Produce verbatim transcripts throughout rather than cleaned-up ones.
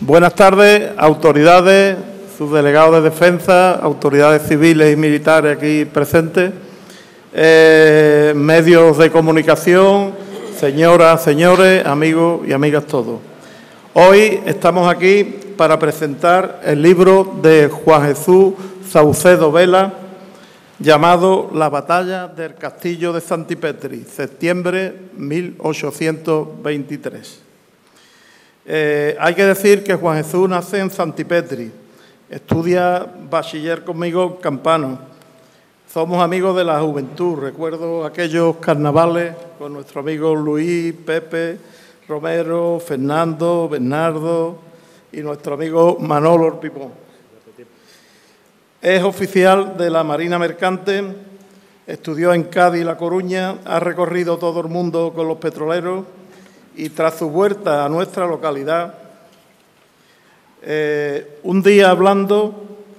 Buenas tardes, autoridades, subdelegados de defensa, autoridades civiles y militares aquí presentes, eh, medios de comunicación, señoras, señores, amigos y amigas todos. Hoy estamos aquí para presentar el libro de Juan Jesús Saucedo Vela, llamado La batalla del Castillo de Santipetri, septiembre de mil ochocientos veintitrés. Eh, hay que decir que Juan Jesús nace en Santipetri, estudia bachiller conmigo en Campano. Somos amigos de la juventud, recuerdo aquellos carnavales con nuestro amigo Luis, Pepe, Romero, Fernando, Bernardo y nuestro amigo Manolo Orpipón. Es oficial de la Marina Mercante, estudió en Cádiz y La Coruña, ha recorrido todo el mundo con los petroleros y tras su vuelta a nuestra localidad, eh, un día hablando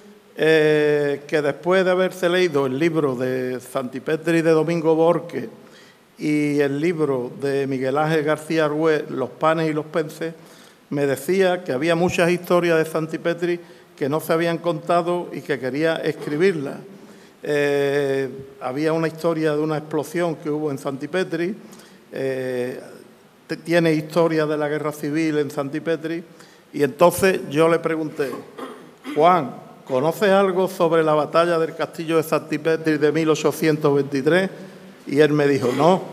eh, que después de haberse leído el libro de Santipetri de Domingo Borque y el libro de Miguel Ángel García Argüez, Los panes y los peces, me decía que había muchas historias de Santipetri que no se habían contado y que quería escribirlas. Eh, había una historia de una explosión que hubo en Santipetri, eh, tiene historia de la guerra civil en Santipetri, y entonces yo le pregunté: Juan, ¿conoces algo sobre la batalla del Castillo de Santipetri de mil ochocientos veintitrés? Y él me dijo, no.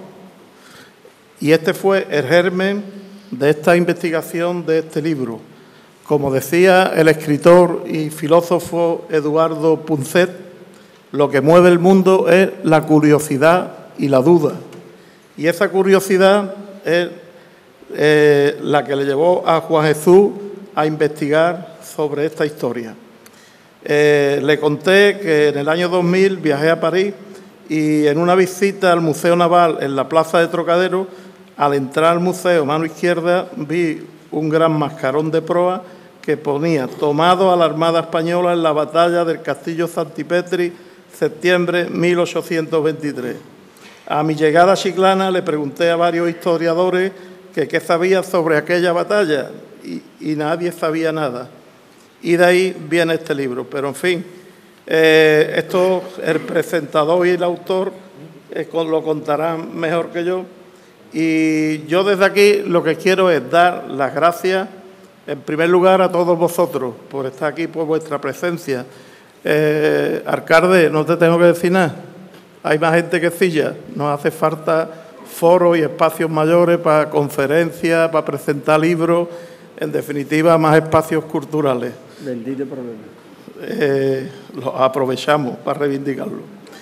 Y este fue el germen de esta investigación de este libro. Como decía el escritor y filósofo Eduardo Punset, lo que mueve el mundo es la curiosidad y la duda. Y esa curiosidad es eh, la que le llevó a Juan Jesús a investigar sobre esta historia. Eh, le conté que en el año dos mil viajé a París y en una visita al Museo Naval en la Plaza de Trocadero, al entrar al museo, mano izquierda, vi un gran mascarón de proa que ponía: tomado a la Armada Española en la batalla del Castillo Santipetri, septiembre de mil ochocientos veintitrés. A mi llegada a Chiclana le pregunté a varios historiadores que qué sabía sobre aquella batalla y, y nadie sabía nada. Y de ahí viene este libro. Pero, en fin, eh, esto el presentador y el autor eh, lo contarán mejor que yo. Y yo desde aquí lo que quiero es dar las gracias, en primer lugar, a todos vosotros por estar aquí, por vuestra presencia. Eh, alcalde, no te tengo que decir nada. Hay más gente que silla. Nos hace falta foros y espacios mayores para conferencias, para presentar libros, en definitiva, más espacios culturales. Bendito problema. Eh, los aprovechamos para reivindicarlo.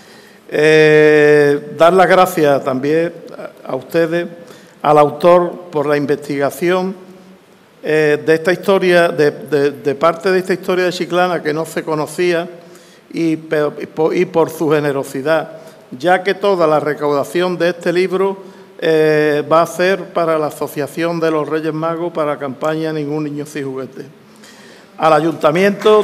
Eh, dar las gracias también a, a ustedes, al autor, por la investigación eh, de esta historia, de, de, de parte de esta historia de Chiclana que no se conocía y, y, por, y por su generosidad, ya que toda la recaudación de este libro eh, va a ser para la Asociación de los Reyes Magos para la campaña Ningún Niño Sin Juguete. Al Ayuntamiento...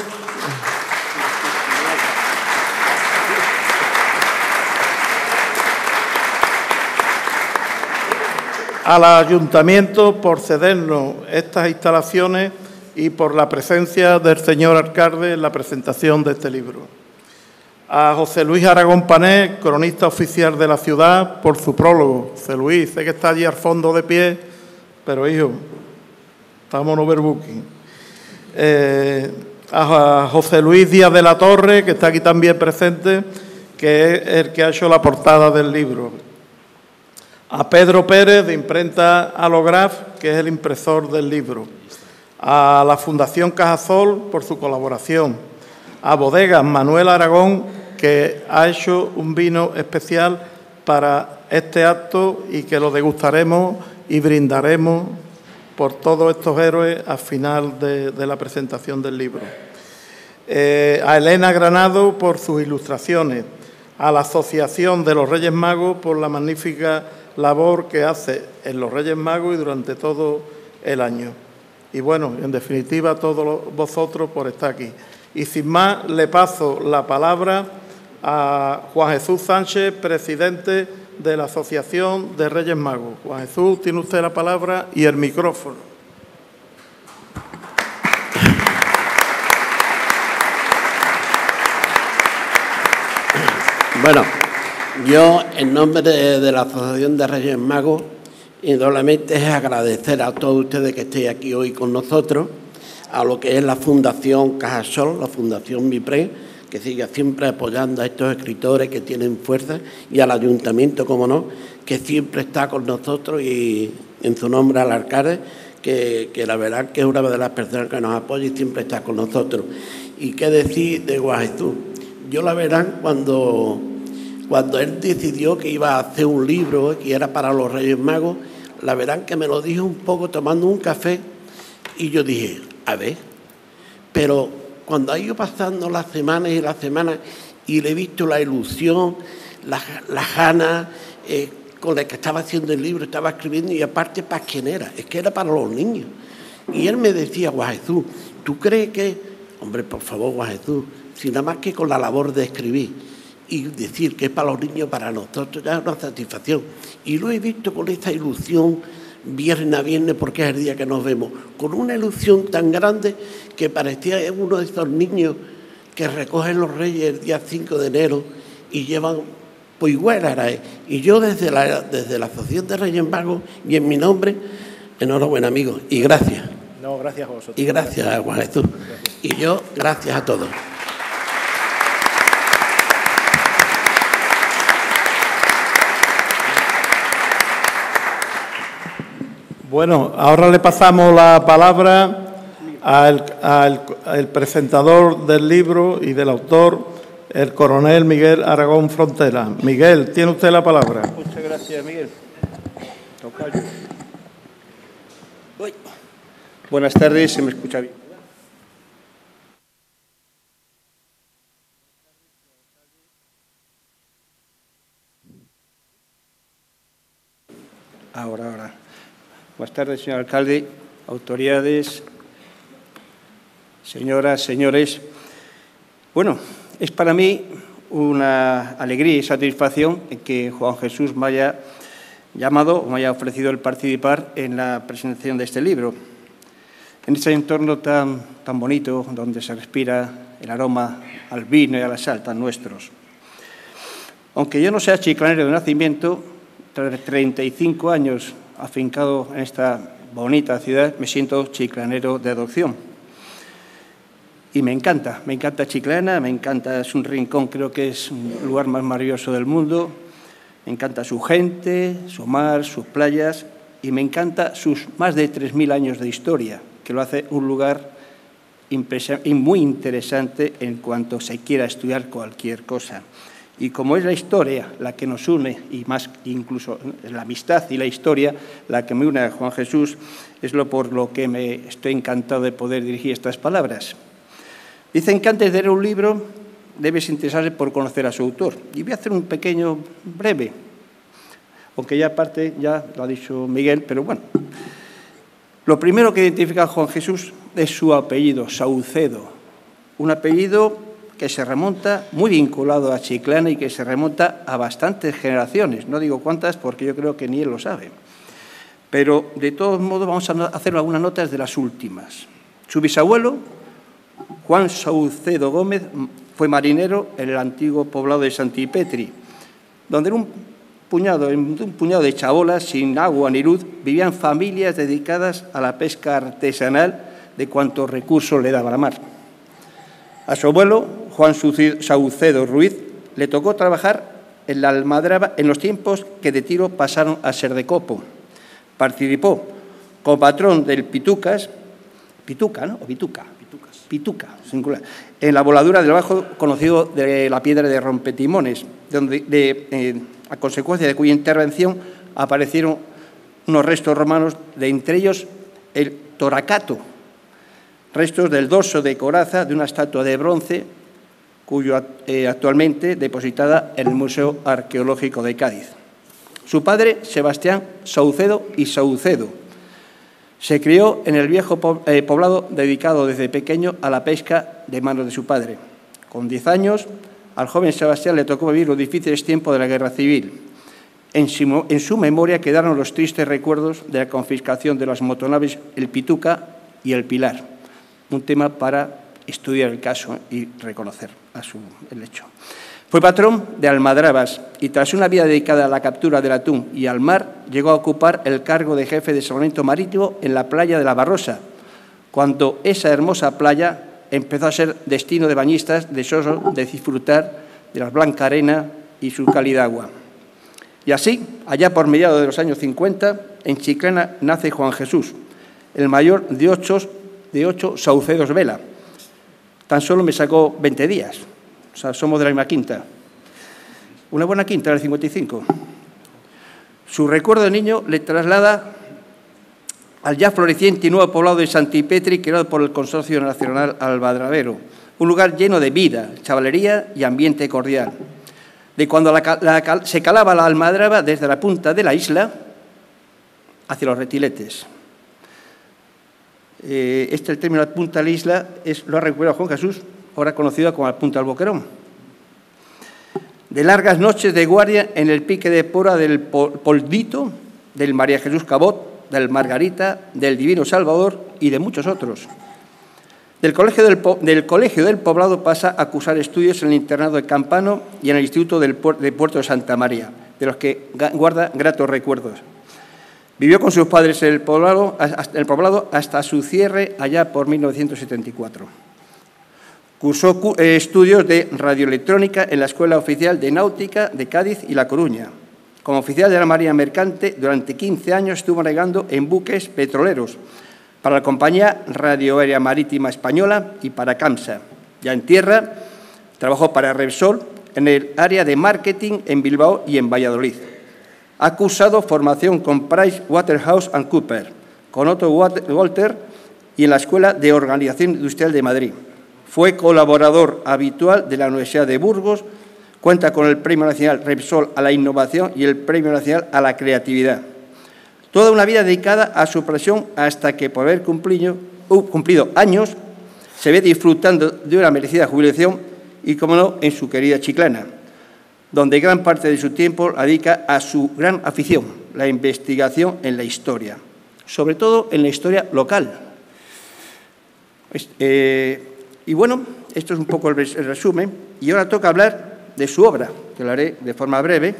al Ayuntamiento por cedernos estas instalaciones y por la presencia del señor alcalde en la presentación de este libro. A José Luis Aragón Pané, cronista oficial de la ciudad, por su prólogo. José Luis, sé que está allí al fondo de pie, pero hijo, estamos en overbooking. Eh, a José Luis Díaz de la Torre, que está aquí también presente, que es el que ha hecho la portada del libro. A Pedro Pérez, de Imprenta Alograf, que es el impresor del libro. A la Fundación Cajasol, por su colaboración. A Bodegas Manuel Aragón, que ha hecho un vino especial para este acto y que lo degustaremos y brindaremos por todos estos héroes al final de, de la presentación del libro. Eh, a Elena Granado, por sus ilustraciones. A la Asociación de los Reyes Magos, por la magnífica labor que hace en los Reyes Magos y durante todo el año. Y bueno, en definitiva, a todos vosotros por estar aquí. Y sin más, le paso la palabra a Juan Jesús Sánchez, presidente de la Asociación de Reyes Magos. Juan Jesús, tiene usted la palabra y el micrófono. Bueno, yo en nombre de, de la Asociación de Reyes Magos, indudablemente es agradecer a todos ustedes que estéis aquí hoy con nosotros, a lo que es la Fundación Cajasol, la Fundación MIPRE, que sigue siempre apoyando a estos escritores que tienen fuerza, y al Ayuntamiento, como no, que siempre está con nosotros, y en su nombre al alcalde, que, que la verdad que es una de las personas que nos apoya y siempre está con nosotros. Y qué decir de Juan Jesús. Yo la verdad, cuando... Cuando él decidió que iba a hacer un libro que era para los Reyes Magos, la verdad que me lo dijo un poco tomando un café y yo dije, a ver, pero cuando ha ido pasando las semanas y las semanas y le he visto la ilusión, la, la ganas eh, con la que estaba haciendo el libro, estaba escribiendo, y aparte, ¿para quién era? Es que era para los niños. Y él me decía, Juan Jesús, ¿tú crees que...? Hombre, por favor, Juan Jesús, si nada más que con la labor de escribir y decir que es para los niños, para nosotros ya es una satisfacción. Y lo he visto con esta ilusión viernes a viernes, porque es el día que nos vemos, con una ilusión tan grande que parecía uno de esos niños que recogen los Reyes el día cinco de enero y llevan, pues igual era él. Y yo desde la, desde la Asociación de Reyes Magos y en mi nombre, enhorabuena, amigos, y gracias. No, gracias a vosotros. Y gracias a Juan Jesús. Gracias. Y yo, gracias a todos. Bueno, ahora le pasamos la palabra al, al, al presentador del libro y del autor, el coronel Miguel Aragón Frontera. Miguel, tiene usted la palabra. Muchas gracias, Miguel. Tocayo. Uy. Buenas tardes, ¿se me escucha bien? Ahora, ahora. Buenas tardes, señor alcalde, autoridades, señoras, señores. Bueno, es para mí una alegría y satisfacción que Juan Jesús me haya llamado o me haya ofrecido el participar en la presentación de este libro. En este entorno tan, tan bonito, donde se respira el aroma al vino y a la sal tan nuestros. Aunque yo no sea chiclanero de nacimiento, tras treinta y cinco años afincado en esta bonita ciudad, me siento chiclanero de adopción. Y me encanta, me encanta Chiclana, me encanta, es un rincón, creo que es un lugar más maravilloso del mundo. Me encanta su gente, su mar, sus playas, y me encanta sus más de tres mil años de historia, que lo hace un lugar y muy interesante en cuanto se quiera estudiar cualquier cosa. Y como es la historia la que nos une, y más incluso la amistad y la historia la que me une a Juan Jesús, es lo por lo que me estoy encantado de poder dirigir estas palabras. Dicen que antes de leer un libro debes interesarse por conocer a su autor. Y voy a hacer un pequeño breve, aunque ya aparte ya lo ha dicho Miguel, pero bueno. Lo primero que identifica a Juan Jesús es su apellido, Saucedo, un apellido que se remonta, muy vinculado a Chiclana y que se remonta a bastantes generaciones. No digo cuántas porque yo creo que ni él lo sabe. Pero, de todos modos, vamos a hacer algunas notas de las últimas. Su bisabuelo, Juan Saucedo Gómez, fue marinero en el antiguo poblado de Santipetri, donde en un puñado, en un puñado de chabolas sin agua ni luz vivían familias dedicadas a la pesca artesanal de cuantos recursos le daba la mar. A su abuelo, Juan Saucedo Ruiz, le tocó trabajar en la almadraba en los tiempos que de Tiro pasaron a ser de Copo. Participó como patrón del Pitucas, Pituca, ¿no? O Pituca, Pitucas. Pituca, singular, en la voladura del bajo conocido de la piedra de Rompetimones, donde, de, eh, a consecuencia de cuya intervención aparecieron unos restos romanos, de entre ellos el Toracato, restos del dorso de coraza de una estatua de bronce, cuyo eh, actualmente depositada en el Museo Arqueológico de Cádiz. Su padre, Sebastián Saucedo y Saucedo, se crió en el viejo poblado dedicado desde pequeño a la pesca de manos de su padre. Con diez años, al joven Sebastián le tocó vivir los difíciles tiempos de la Guerra Civil. En su, en su memoria quedaron los tristes recuerdos de la confiscación de las motonaves El Pituca y El Pilar, un tema para estudiar el caso y reconocer a su, el hecho. Fue patrón de Almadrabas y tras una vida dedicada a la captura del atún y al mar, llegó a ocupar el cargo de jefe de salvamento marítimo en la playa de la Barrosa, cuando esa hermosa playa empezó a ser destino de bañistas deseosos de disfrutar de la blanca arena y su cálida agua. Y así, allá por mediados de los años cincuenta, en Chiclana nace Juan Jesús, el mayor de ocho, de ocho Saucedos Vela. Tan solo me sacó veinte días. O sea, somos de la misma quinta. Una buena quinta del cincuenta y cinco. Su recuerdo de niño le traslada al ya floreciente y nuevo poblado de Santipetri, creado por el Consorcio Nacional Almadrabero. Un lugar lleno de vida, chavalería y ambiente cordial. De cuando la, la, se calaba la almadraba desde la punta de la isla hacia los retiletes. Eh, este el término la punta de la isla es, lo ha recuperado Juan Jesús, ahora conocida como la punta del Boquerón. De largas noches de guardia en el pique de pora del Poldito, del María Jesús Cabot, del Margarita, del Divino Salvador y de muchos otros. Del colegio del, del colegio del Poblado pasa a cursar estudios en el internado de Campano y en el Instituto del Puerto de, Puerto de Santa María, de los que guarda gratos recuerdos. Vivió con sus padres en el Poblado, hasta, el Poblado hasta su cierre allá por mil novecientos setenta y cuatro. Cursó eh, estudios de radioelectrónica en la Escuela Oficial de Náutica de Cádiz y La Coruña. Como oficial de la Marina Mercante, durante quince años estuvo navegando en buques petroleros para la Compañía Radioaérea Marítima Española y para CAMSA. Ya en tierra, trabajó para Repsol en el área de marketing en Bilbao y en Valladolid. Ha cursado formación con Price Waterhouse and Cooper, con Otto Walter y en la Escuela de Organización Industrial de Madrid. Fue colaborador habitual de la Universidad de Burgos, cuenta con el Premio Nacional Repsol a la Innovación y el Premio Nacional a la Creatividad. Toda una vida dedicada a su profesión hasta que, por haber cumplido, uh, cumplido años, se ve disfrutando de una merecida jubilación y, como no, en su querida Chiclana, donde gran parte de su tiempo la dedica a su gran afición, la investigación en la historia, sobre todo en la historia local. Eh, y bueno, esto es un poco el resumen, y ahora toca hablar de su obra, que lo haré de forma breve.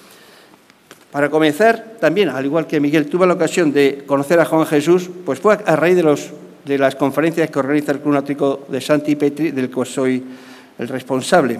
Para comenzar, también, al igual que Miguel, tuve la ocasión de conocer a Juan Jesús, pues fue a raíz de, los, de las conferencias que organiza el Club Náutico de Santipetri, del que soy el responsable.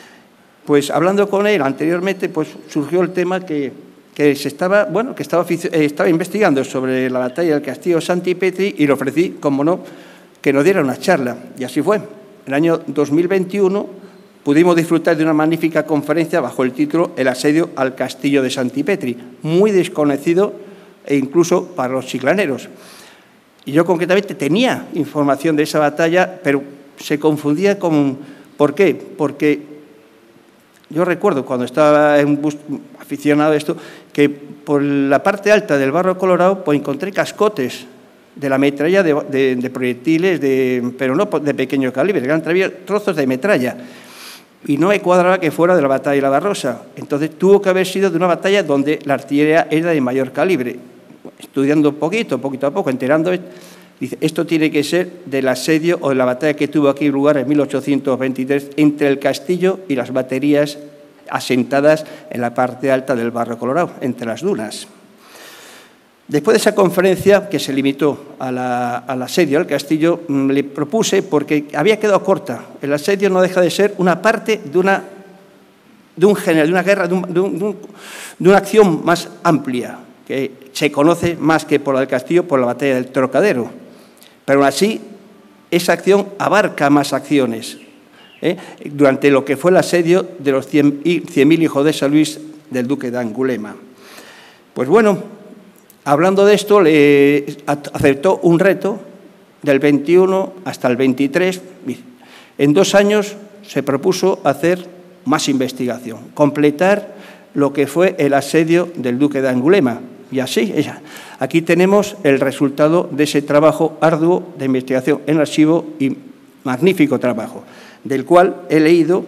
Pues hablando con él anteriormente, pues surgió el tema que, que se estaba, bueno, que estaba, estaba investigando sobre la batalla del Castillo Santipetri y le ofrecí, como no, que nos diera una charla. Y así fue. En el año dos mil veintiuno pudimos disfrutar de una magnífica conferencia bajo el título El asedio al Castillo de Santipetri, muy desconocido e incluso para los chiclaneros. Y yo concretamente tenía información de esa batalla, pero se confundía con... ¿Por qué? Porque yo recuerdo cuando estaba en bus, aficionado a esto, que por la parte alta del Barro Colorado pues encontré cascotes de la metralla de, de, de proyectiles, de, pero no de pequeño calibre, eran trozos de metralla. Y no me cuadraba que fuera de la batalla de la Barrosa. Entonces tuvo que haber sido de una batalla donde la artillería era de mayor calibre. Estudiando un poquito, poquito a poco, enterando, dice, esto tiene que ser del asedio o de la batalla que tuvo aquí lugar en mil ochocientos veintitrés entre el castillo y las baterías asentadas en la parte alta del Barro Colorado, entre las dunas. Después de esa conferencia, que se limitó a la, al asedio al castillo, le propuse, porque había quedado corta, el asedio no deja de ser una parte de una, de un género, de una guerra, de, un, de, un, de una acción más amplia, que se conoce más que por la del castillo, por la batalla del Trocadero. Pero aún así, esa acción abarca más acciones, ¿eh? durante lo que fue el asedio de los cien mil hijos de San Luis del duque de Angulema. Pues bueno, hablando de esto, le aceptó un reto del veintiuno hasta el veintitrés. En dos años se propuso hacer más investigación, completar lo que fue el asedio del duque de Angulema. Y así, aquí tenemos el resultado de ese trabajo arduo de investigación en archivo y magnífico trabajo, del cual he leído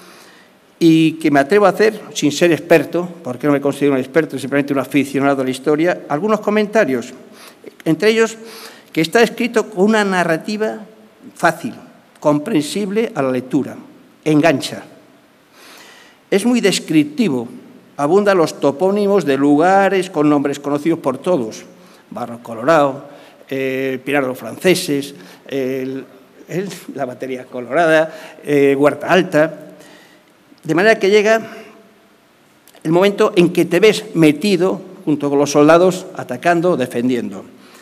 y que me atrevo a hacer, sin ser experto, porque no me considero un experto, simplemente un aficionado a la historia, algunos comentarios, entre ellos que está escrito con una narrativa fácil, comprensible a la lectura, engancha. Es muy descriptivo, abundan los topónimos de lugares con nombres conocidos por todos, Barro Colorado, eh, Pinar de los Franceses, el, el, la Batería Colorada, eh, Huerta Alta, de manera que llega el momento en que te ves metido junto con los soldados atacando, defendiendo.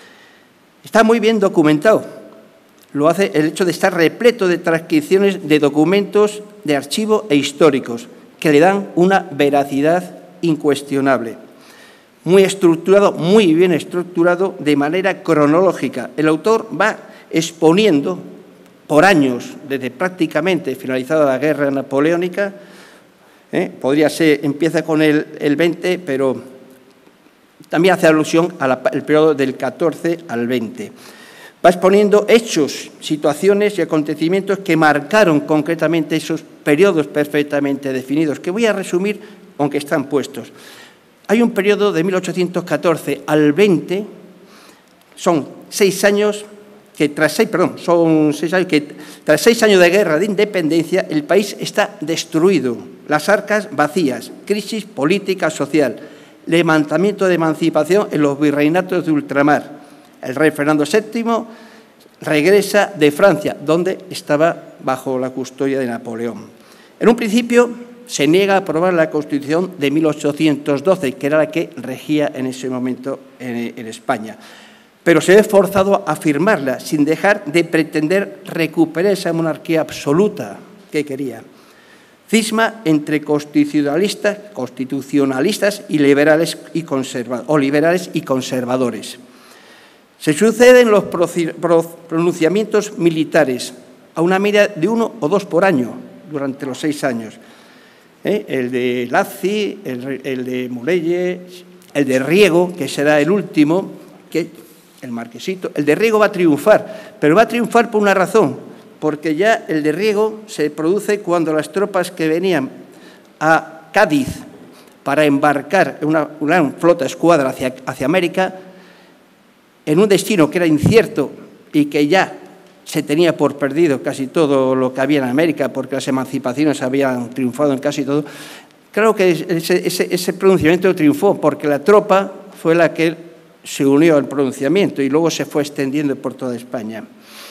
Está muy bien documentado. Lo hace el hecho de estar repleto de transcripciones de documentos de archivo e históricos que le dan una veracidad incuestionable. Muy estructurado, muy bien estructurado, de manera cronológica. El autor va exponiendo por años, desde prácticamente finalizada la guerra napoleónica, ¿eh? podría ser, empieza con el, el veinte, pero también hace alusión al periodo del catorce al veinte. Va exponiendo hechos, situaciones y acontecimientos que marcaron concretamente esos periodos perfectamente definidos, que voy a resumir, aunque están puestos. Hay un periodo de mil ochocientos catorce al veinte, son seis años que tras seis, perdón, son seis años que tras seis años de guerra de independencia el país está destruido, las arcas vacías, crisis política social, levantamiento de emancipación en los virreinatos de ultramar. El rey Fernando séptimo regresa de Francia, donde estaba bajo la custodia de Napoleón. En un principio se niega a aprobar la Constitución de mil ochocientos doce, que era la que regía en ese momento en, en España, pero se ve forzado a firmarla sin dejar de pretender recuperar esa monarquía absoluta que quería. Cisma entre constitucionalistas, constitucionalistas y liberales y conservadores, o liberales y conservadores. Se suceden los pronunciamientos militares a una media de uno o dos por año durante los seis años. ¿Eh? El de Lacy, el, el de Mulelle, el de Riego, que será el último, que, el marquesito. El de Riego va a triunfar, pero va a triunfar por una razón, porque ya el de Riego se produce cuando las tropas que venían a Cádiz para embarcar una, una flota escuadra hacia, hacia América, en un destino que era incierto y que ya se tenía por perdido casi todo lo que había en América, porque las emancipaciones habían triunfado en casi todo. Creo que ese, ese, ese pronunciamiento triunfó porque la tropa fue la que se unió al pronunciamiento y luego se fue extendiendo por toda España.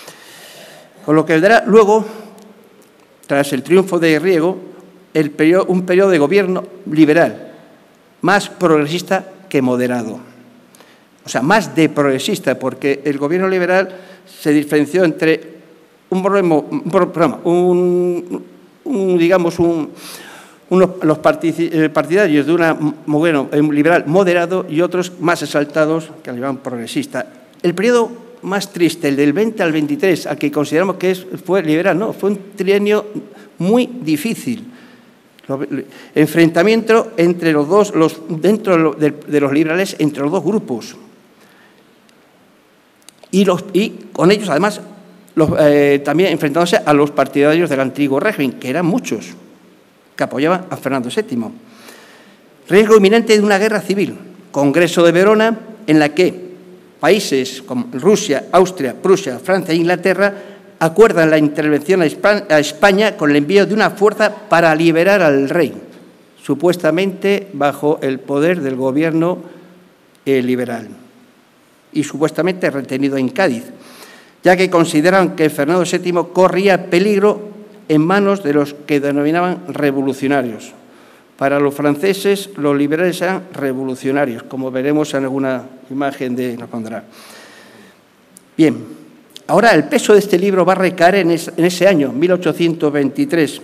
Con lo que dará luego, tras el triunfo de Riego, el periodo, un periodo de gobierno liberal, más progresista que moderado. O sea, más de progresista, porque el gobierno liberal se diferenció entre un problema, un, programa, un, un digamos, un, unos, los partidarios de una, bueno, un liberal moderado y otros más exaltados que le llaman progresista. El periodo más triste, el del veinte al veintitrés, al que consideramos que es, fue liberal, no, fue un trienio muy difícil. Enfrentamiento entre los dos, los, dentro de, de los liberales, entre los dos grupos. Y, los, y con ellos, además, los, eh, también enfrentándose a los partidarios del antiguo régimen, que eran muchos, que apoyaban a Fernando séptimo. Riesgo inminente de una guerra civil. Congreso de Verona, en la que países como Rusia, Austria, Prusia, Francia e Inglaterra acuerdan la intervención a España con el envío de una fuerza para liberar al rey, supuestamente bajo el poder del gobierno eh, liberal, y supuestamente retenido en Cádiz, ya que consideran que Fernando séptimo corría peligro en manos de los que denominaban revolucionarios. Para los franceses, los liberales eran revolucionarios, como veremos en alguna imagen de nos pondrá. Bien, ahora el peso de este libro va a recaer en, es, en ese año, mil ochocientos veintitrés,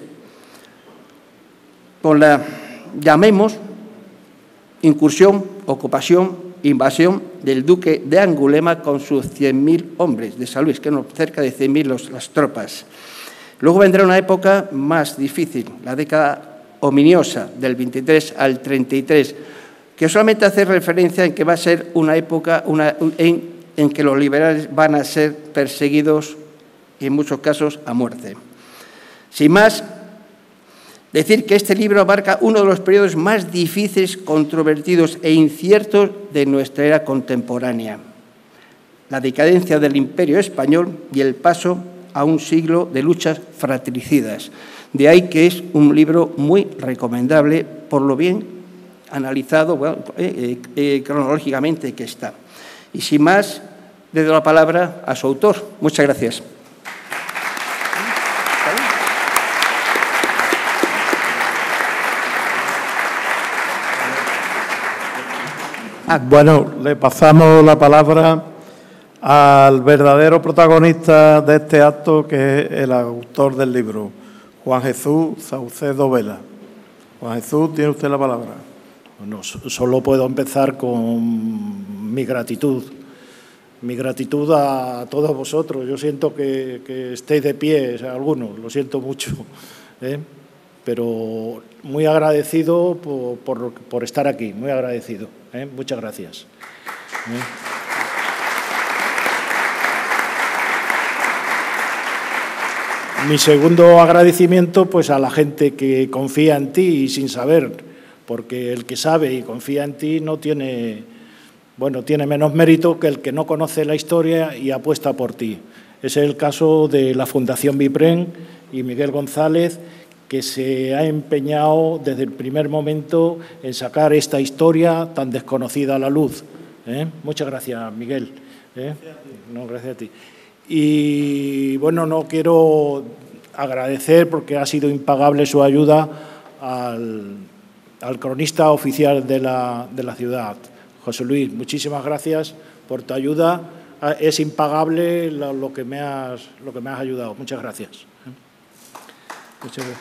con la, llamemos, incursión, ocupación, invasión del duque de Angulema con sus cien mil hombres de San Luis, que eran cerca de cien mil las tropas. Luego vendrá una época más difícil, la década ominiosa, del veintitrés al treinta y tres, que solamente hace referencia en que va a ser una época una, en, en que los liberales van a ser perseguidos y en muchos casos a muerte. Sin más, decir que este libro abarca uno de los periodos más difíciles, controvertidos e inciertos de nuestra era contemporánea. La decadencia del Imperio español y el paso a un siglo de luchas fratricidas. De ahí que es un libro muy recomendable por lo bien analizado bueno, eh, eh, cronológicamente que está. Y sin más, le doy la palabra a su autor. Muchas gracias. Bueno, le pasamos la palabra al verdadero protagonista de este acto, que es el autor del libro, Juan Jesús Saucedo Vela. Juan Jesús, tiene usted la palabra. Bueno, solo puedo empezar con mi gratitud. Mi gratitud a todos vosotros. Yo siento que, que estéis de pie, o sea, algunos, lo siento mucho, ¿eh? Pero muy agradecido por, por, por estar aquí, muy agradecido, ¿eh? Muchas gracias. ¿Eh? Mi segundo agradecimiento, pues, a la gente que confía en ti y sin saber, porque el que sabe y confía en ti no tiene, bueno, tiene menos mérito que el que no conoce la historia y apuesta por ti. Ese es el caso de la Fundación Bipren y Miguel González, que se ha empeñado desde el primer momento en sacar esta historia tan desconocida a la luz. ¿Eh? Muchas gracias, Miguel. ¿Eh? No, gracias a ti. Y, bueno, no quiero agradecer, porque ha sido impagable su ayuda, al, al cronista oficial de la, de la ciudad, José Luis. Muchísimas gracias por tu ayuda. Es impagable lo, lo, que, me has, lo que me has ayudado. Muchas gracias. Muchas gracias.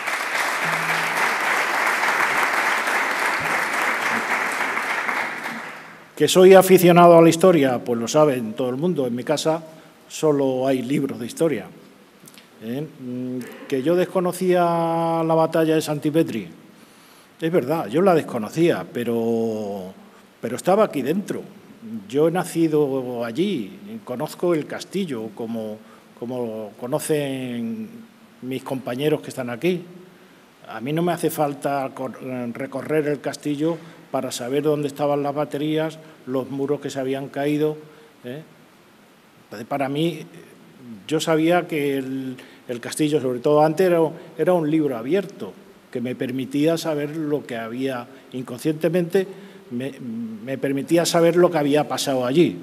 ¿Que soy aficionado a la historia? Pues lo saben todo el mundo. En mi casa solo hay libros de historia. ¿Eh? ¿Que yo desconocía la batalla de Santipetri? Es verdad, yo la desconocía, pero, pero estaba aquí dentro. Yo he nacido allí, conozco el castillo, como, como conocen mis compañeros que están aquí. A mí no me hace falta recorrer el castillo para saber dónde estaban las baterías, los muros que se habían caído. ¿eh? Para mí, yo sabía que el, el castillo, sobre todo antes, era, era un libro abierto, que me permitía saber lo que había, inconscientemente, me, me permitía saber lo que había pasado allí.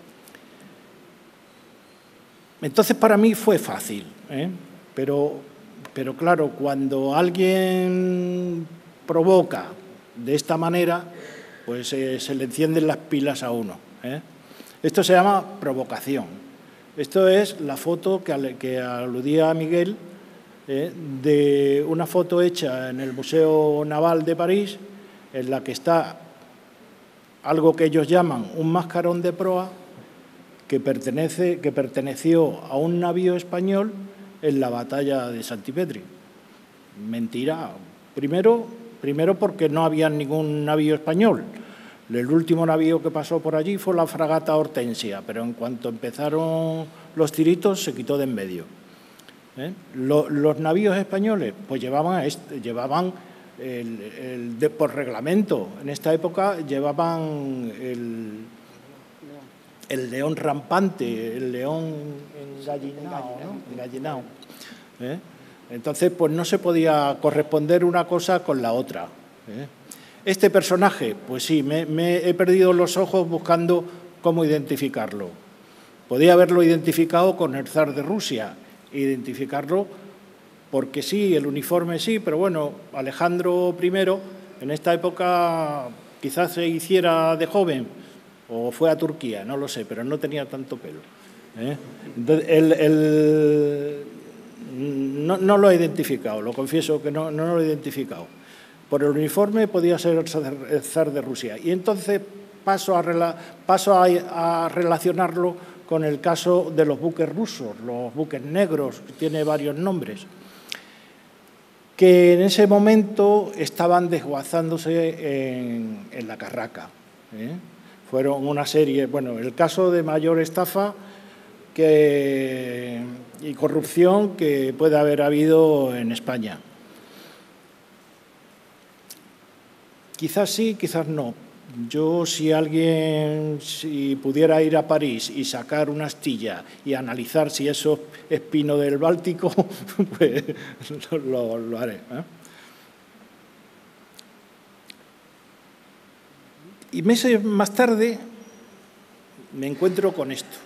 Entonces, para mí fue fácil, ¿eh? pero, pero claro, cuando alguien provoca de esta manera, pues eh, se le encienden las pilas a uno. ¿eh? Esto se llama provocación. Esto es la foto que, al, que aludía a Miguel, eh, de una foto hecha en el Museo Naval de París, en la que está algo que ellos llaman un mascarón de proa, que, pertenece, que perteneció a un navío español en la batalla de Santipetri. Mentira. Primero, primero porque no había ningún navío español. El último navío que pasó por allí fue la fragata Hortensia, pero en cuanto empezaron los tiritos se quitó de en medio. ¿Eh? Los, los navíos españoles pues llevaban, este, llevaban el, el de, por reglamento, en esta época llevaban el, el león rampante, el león engallinado, ¿no? engallinado. ¿Eh? Entonces, pues no se podía corresponder una cosa con la otra. ¿Eh? Este personaje, pues sí, me, me he perdido los ojos buscando cómo identificarlo. Podía haberlo identificado con el zar de Rusia, identificarlo porque sí, el uniforme sí, pero bueno, Alejandro primero en esta época quizás se hiciera de joven o fue a Turquía, no lo sé, pero no tenía tanto pelo. ¿eh? Entonces, el, el, no, no lo he identificado, lo confieso que no, no lo he identificado. Por el uniforme podía ser el zar de Rusia. Y entonces paso, a, rela, paso a, a relacionarlo con el caso de los buques rusos, los buques negros, que tiene varios nombres, que en ese momento estaban desguazándose en, en la Carraca. ¿eh? Fueron una serie, bueno, el caso de mayor estafa que, y corrupción que puede haber habido en España. Quizás sí, quizás no, Yo, si alguien si pudiera ir a París y sacar una astilla y analizar si eso es pino del Báltico, pues lo, lo haré, ¿eh? Y meses más tarde me encuentro con esto.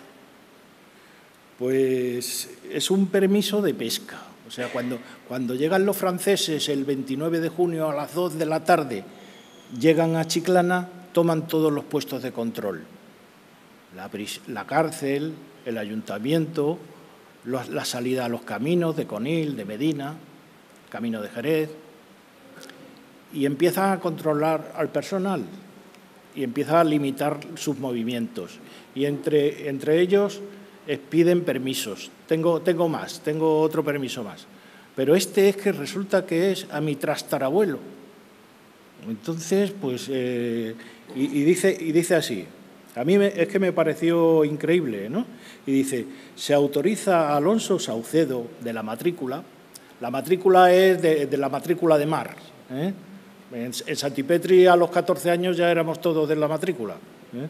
Pues es un permiso de pesca. O sea, cuando, cuando llegan los franceses el veintinueve de junio a las dos de la tarde, llegan a Chiclana, toman todos los puestos de control. La, la cárcel, el ayuntamiento, los, la salida a los caminos de Conil, de Medina, camino de Jerez, y empiezan a controlar al personal y empiezan a limitar sus movimientos. Y entre, entre ellos piden permisos. Tengo, tengo más, tengo otro permiso más. Pero este es que resulta que es a mi trastarabuelo. Entonces, pues, eh, y, y, dice, y dice así, a mí me, es que me pareció increíble, ¿no? Y dice, se autoriza a Alonso Saucedo de la matrícula, la matrícula es de, de la matrícula de mar, ¿eh? En, en Santipetri a los catorce años ya éramos todos de la matrícula, ¿eh?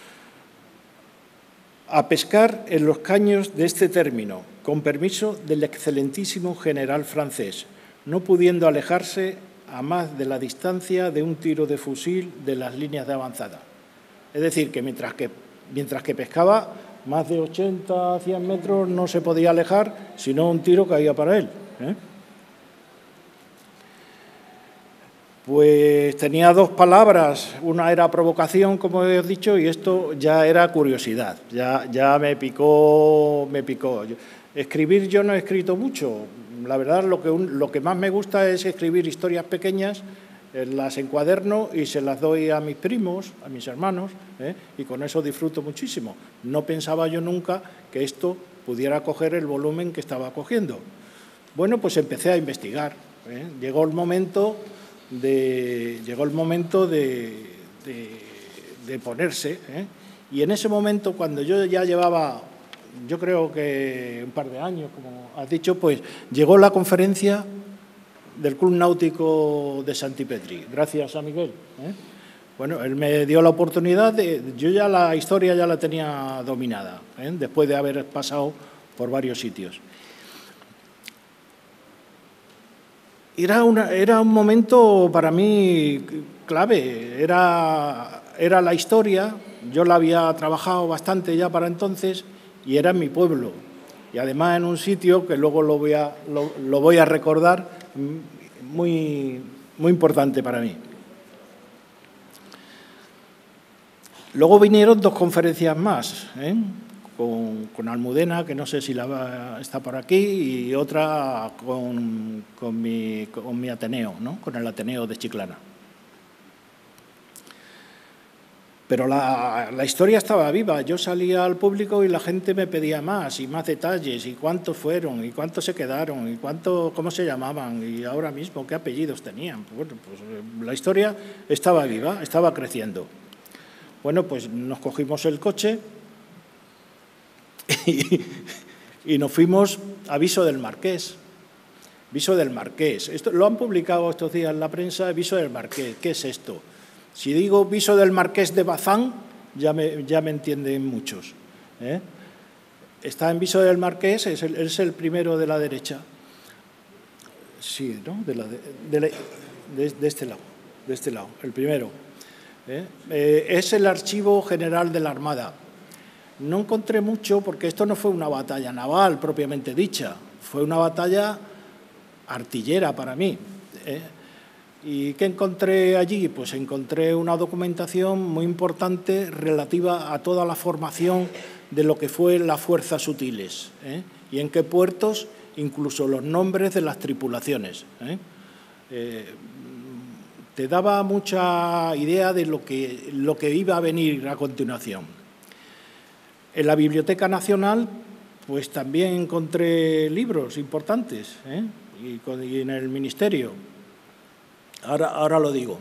A pescar en los caños de este término, con permiso del excelentísimo general francés, no pudiendo alejarse a más de la distancia de un tiro de fusil de las líneas de avanzada. Es decir, que mientras que, mientras que pescaba, más de ochenta, cien metros no se podía alejar, sino un tiro caía para él, ¿eh? Pues tenía dos palabras, una era provocación, como he dicho, y esto ya era curiosidad, ya, ya me picó, me picó. Escribir yo no he escrito mucho, la verdad lo que, un, lo que más me gusta es escribir historias pequeñas, eh, las encuaderno y se las doy a mis primos, a mis hermanos, ¿eh? Y con eso disfruto muchísimo. No pensaba yo nunca que esto pudiera coger el volumen que estaba cogiendo. Bueno, pues empecé a investigar, ¿eh? Llegó el momento... De, llegó el momento de, de, de ponerse, ¿eh? Y en ese momento, cuando yo ya llevaba, yo creo que un par de años, como has dicho, pues llegó la conferencia del Club Náutico de Santipetri, gracias a Miguel, ¿eh? Bueno, él me dio la oportunidad, de, yo ya la historia ya la tenía dominada, ¿eh? Después de haber pasado por varios sitios. Era, una, era un momento para mí clave, era, era la historia, yo la había trabajado bastante ya para entonces y era en mi pueblo. Y además en un sitio que luego lo voy a, lo, lo voy a recordar, muy, muy importante para mí. Luego vinieron dos conferencias más, ¿eh? Con, con Almudena, que no sé si la, está por aquí, y otra con, con, mi, con mi Ateneo, ¿no? Con el Ateneo de Chiclana. Pero la, la historia estaba viva. Yo salía al público y la gente me pedía más y más detalles, y cuántos fueron, y cuántos se quedaron, y cuánto, cómo se llamaban, y ahora mismo qué apellidos tenían. Bueno, pues la historia estaba viva, estaba creciendo. Bueno, pues nos cogimos el coche y, y nos fuimos a Viso del Marqués. Viso del Marqués. Esto, lo han publicado estos días en la prensa, Viso del Marqués. ¿Qué es esto? Si digo Viso del Marqués de Bazán, ya me, ya me entienden muchos, ¿eh? Está en Viso del Marqués, es el, es el primero de la derecha. Sí, ¿no? De, la, de, de, la, de, de este lado, de este lado, el primero. ¿Eh? Eh, es el Archivo General de la Armada. No encontré mucho porque esto no fue una batalla naval propiamente dicha, fue una batalla artillera para mí. ¿eh? ¿Y qué encontré allí? Pues encontré una documentación muy importante relativa a toda la formación de lo que fue las fuerzas sutiles, ¿eh? y en qué puertos, incluso los nombres de las tripulaciones. ¿eh? Eh, te daba mucha idea de lo que, lo que iba a venir a continuación. En la Biblioteca Nacional, pues también encontré libros importantes, ¿eh? y, con, y en el Ministerio. Ahora, ahora lo digo.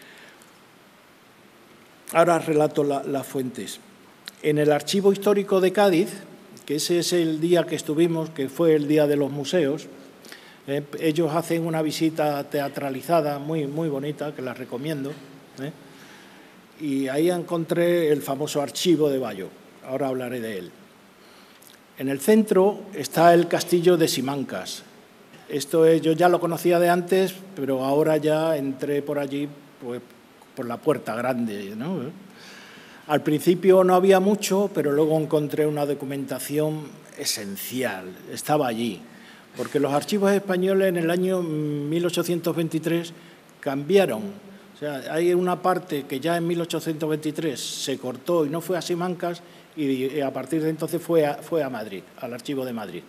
Ahora relato la, las fuentes. En el Archivo Histórico de Cádiz, que ese es el día que estuvimos, que fue el Día de los Museos, eh, ellos hacen una visita teatralizada muy, muy bonita, que la recomiendo, ¿eh? y ahí encontré el famoso archivo de Bayo. Ahora hablaré de él. En el centro está el castillo de Simancas. Esto es, yo ya lo conocía de antes, pero ahora ya entré por allí, pues, por la puerta grande, ¿no? Al principio no había mucho, pero luego encontré una documentación esencial. Estaba allí, porque los archivos españoles en el año mil ochocientos veintitrés cambiaron. O sea, hay una parte que ya en mil ochocientos veintitrés se cortó y no fue a Simancas, y a partir de entonces fue a, fue a Madrid, al archivo de Madrid.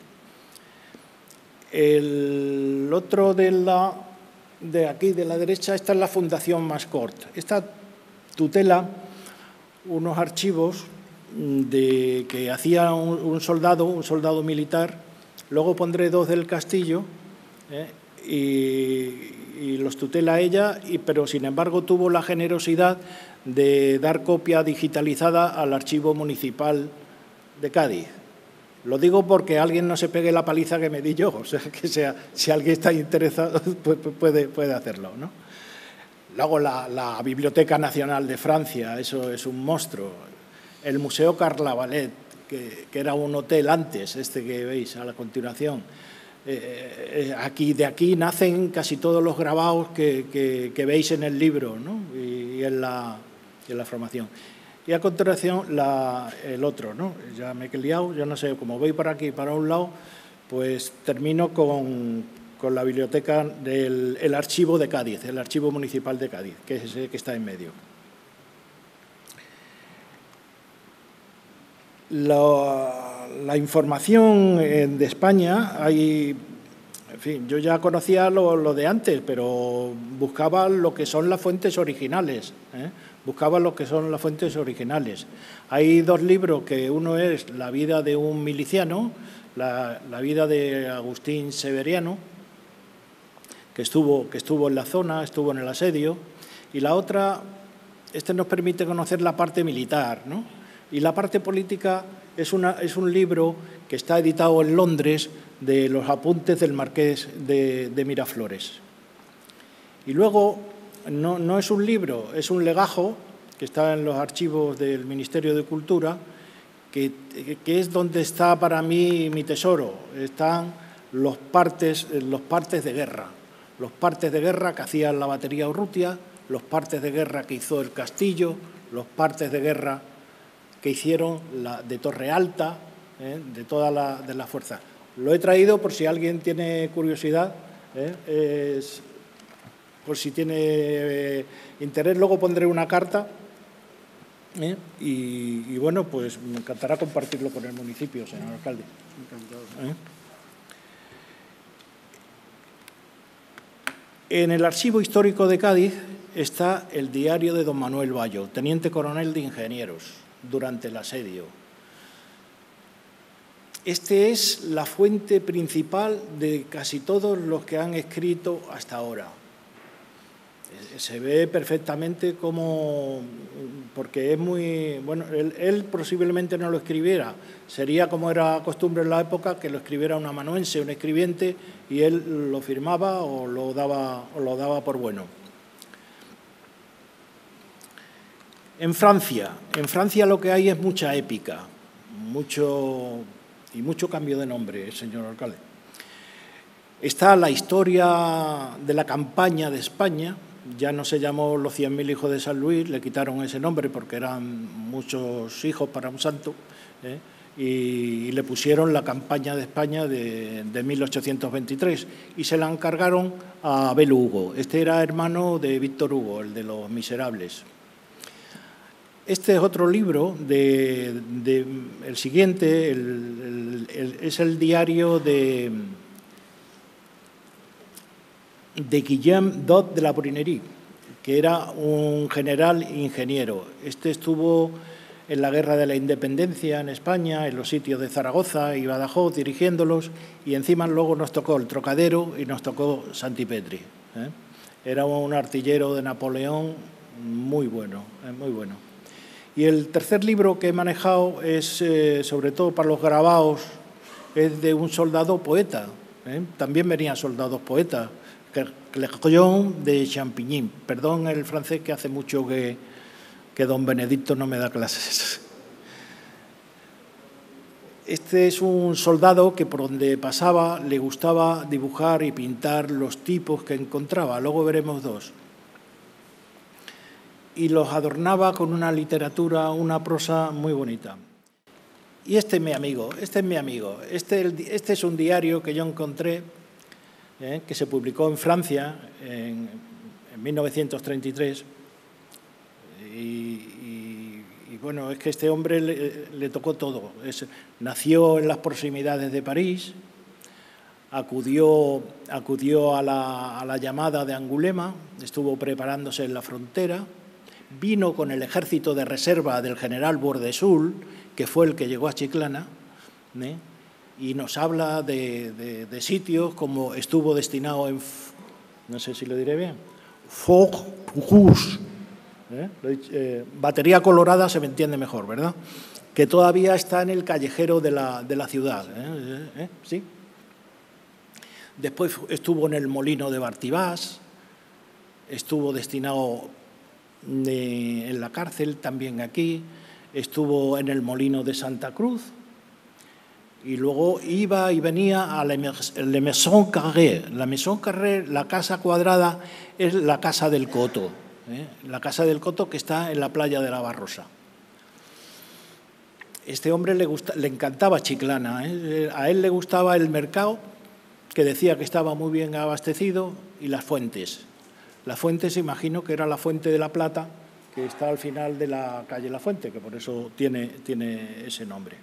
El otro de, la, de aquí, de la derecha, esta es la Fundación Mascort. Esta tutela unos archivos de, que hacía un, un soldado, un soldado militar. Luego pondré dos del castillo, ¿eh? y, y los tutela ella, y, pero sin embargo tuvo la generosidad de dar copia digitalizada al archivo municipal de Cádiz. Lo digo porque alguien no se pegue la paliza que me di yo, o sea, que sea, si alguien está interesado pues puede, puede hacerlo, ¿no? Luego la, la Biblioteca Nacional de Francia, eso es un monstruo. El Museo Carnavalet, que, que era un hotel antes, este que veis a la continuación. Eh, eh, aquí, de aquí nacen casi todos los grabados que, que, que veis en el libro, ¿no? y, y en, la, y en la formación. Y a continuación la, el otro, ¿no? Ya me he liado, yo no sé, como voy por aquí para un lado, pues termino con, con la biblioteca del el archivo de Cádiz, el archivo municipal de Cádiz, que es ese que está en medio. La, la información de España, hay, en fin, yo ya conocía lo, lo de antes, pero buscaba lo que son las fuentes originales, ¿eh? Buscaba lo que son las fuentes originales. Hay dos libros, que uno es La vida de un miliciano, la, la vida de Agustín Severiano, que estuvo, que estuvo en la zona, estuvo en el asedio, y la otra, este nos permite conocer la parte militar, ¿no? Y la parte política es, una, es un libro que está editado en Londres, de los apuntes del marqués de, de Miraflores. Y luego, no, no es un libro, es un legajo que está en los archivos del Ministerio de Cultura, que, que es donde está para mí mi tesoro. Están los partes, los partes de guerra, los partes de guerra que hacía la batería Urrutia, los partes de guerra que hizo el Castillo, los partes de guerra que hicieron la, de Torre Alta, ¿eh? de todas las la fuerzas. Lo he traído por si alguien tiene curiosidad, ¿eh? es, por si tiene eh, interés. Luego pondré una carta, ¿eh? y, y bueno, pues me encantará compartirlo con el municipio, señor alcalde. Encantado. ¿Eh? En el Archivo Histórico de Cádiz está el diario de don Manuel Bayo, teniente coronel de ingenieros durante el asedio. Este es la fuente principal de casi todos los que han escrito hasta ahora. Se ve perfectamente cómo, porque es muy, bueno, él, él posiblemente no lo escribiera, sería como era costumbre en la época, que lo escribiera un amanuense, un escribiente, y él lo firmaba o lo daba, o lo daba por bueno. En Francia, en Francia lo que hay es mucha épica, mucho y mucho cambio de nombre, señor alcalde. Está la historia de la campaña de España. Ya no se llamó los cien mil hijos de San Luis, le quitaron ese nombre porque eran muchos hijos para un santo, ¿eh? y, y le pusieron la campaña de España de, de mil ochocientos veintitrés y se la encargaron a Abel Hugo. Este era hermano de Víctor Hugo, el de Los Miserables. Este es otro libro, de, de, el siguiente, el, el, el, es el diario de, de Guillaume Dot de la Brunerie, que era un general ingeniero. Este estuvo en la Guerra de la Independencia en España, en los sitios de Zaragoza y Badajoz, dirigiéndolos, y encima luego nos tocó el Trocadero y nos tocó Santipetri, ¿eh? Era un artillero de Napoleón muy bueno, ¿eh? muy bueno. Y el tercer libro que he manejado es, eh, sobre todo para los grabados, es de un soldado poeta. ¿eh? También venían soldados poetas. Clerjon de Champigny. Perdón el francés, que hace mucho que, que don Benedicto no me da clases. Este es un soldado que por donde pasaba le gustaba dibujar y pintar los tipos que encontraba, luego veremos dos. Y los adornaba con una literatura, una prosa muy bonita. Y este es mi amigo, este es mi amigo. Este, este es un diario que yo encontré, eh, que se publicó en Francia en, en mil novecientos treinta y tres. Y, y, y bueno, es que este hombre le, le tocó todo. Es, nació en las proximidades de París, acudió, acudió a, la, a la llamada de Angulema, estuvo preparándose en la frontera, vino con el ejército de reserva del general Bourdesul, que fue el que llegó a Chiclana, ¿eh? Y nos habla de, de, de sitios como estuvo destinado en, no sé si lo diré bien, Fort Rouge, ¿eh? Eh, Batería Colorada se me entiende mejor, ¿verdad? Que todavía está en el callejero de la, de la ciudad, ¿eh? ¿Eh? ¿Sí? Después estuvo en el molino de Bartibás, estuvo destinado de, en la cárcel, también aquí, estuvo en el molino de Santa Cruz y luego iba y venía a la Maison Carrée. La Maison Carrée, la casa cuadrada, es la casa del Coto, ¿eh? La casa del Coto que está en la playa de la Barrosa. Este hombre le, gusta, le encantaba Chiclana, ¿eh? A él le gustaba el mercado, que decía que estaba muy bien abastecido, y las fuentes. Las fuentes, imagino que era la Fuente de la Plata, que está al final de la calle La Fuente, que por eso tiene, tiene ese nombre.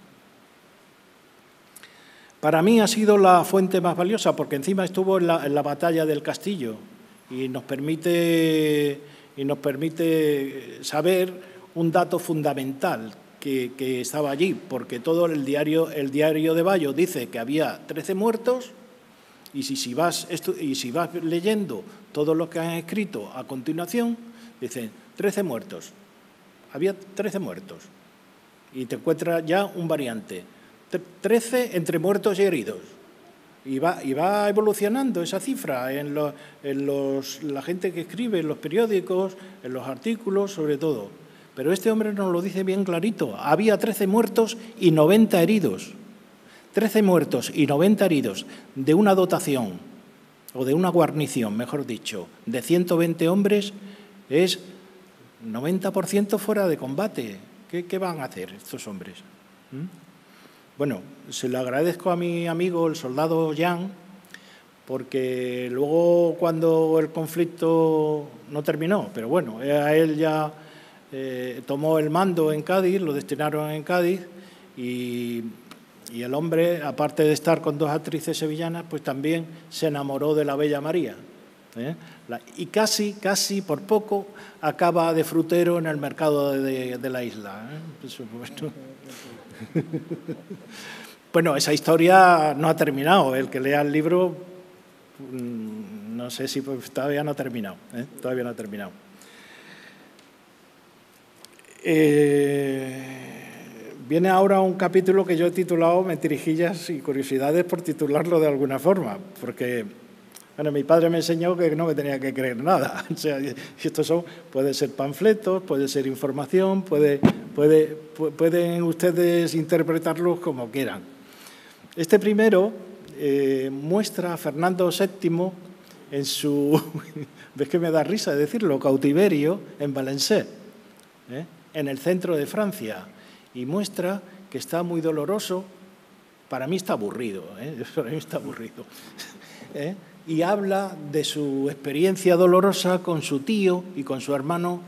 Para mí ha sido la fuente más valiosa, porque encima estuvo en la, en la batalla del Castillo y nos permite, y nos permite saber un dato fundamental que, que estaba allí, porque todo el diario, el diario de Bayo dice que había trece muertos, y si, si, vas, y si vas leyendo todo lo que han escrito a continuación, dicen trece muertos, había trece muertos, y te encuentras ya un variante, trece entre muertos y heridos, y va, y va evolucionando esa cifra en, lo, en los, la gente que escribe, en los periódicos, en los artículos, sobre todo. Pero este hombre nos lo dice bien clarito, había trece muertos y noventa heridos, trece muertos y noventa heridos de una dotación, o de una guarnición, mejor dicho, de ciento veinte hombres, es noventa por ciento fuera de combate. ¿Qué, qué van a hacer estos hombres? ¿Mm? Bueno, se lo agradezco a mi amigo, el soldado Jean, porque luego cuando el conflicto no terminó, pero bueno, a él ya eh, tomó el mando en Cádiz, lo destinaron en Cádiz, y, y el hombre, aparte de estar con dos actrices sevillanas, pues también se enamoró de la Bella María. ¿Eh? La, y casi, casi por poco acaba de frutero en el mercado de, de la isla. ¿Eh? Por supuesto. Bueno, esa historia no ha terminado. El que lea el libro, no sé si pues, todavía no ha terminado. ¿eh? Todavía no ha terminado. Eh, viene ahora un capítulo que yo he titulado Mentirijillas y curiosidades, por titularlo de alguna forma, porque bueno, mi padre me enseñó que no me tenía que creer nada. O sea, estos son, puede ser panfletos, puede ser información, puede, puede, pueden ustedes interpretarlos como quieran. Este primero eh, muestra a Fernando séptimo en su, ves que me da risa decirlo, cautiverio en Valencé, ¿eh? en el centro de Francia, y muestra que está muy doloroso. Para mí está aburrido, ¿eh? Para mí está aburrido. ¿Eh? Y habla de su experiencia dolorosa con su tío y con su hermano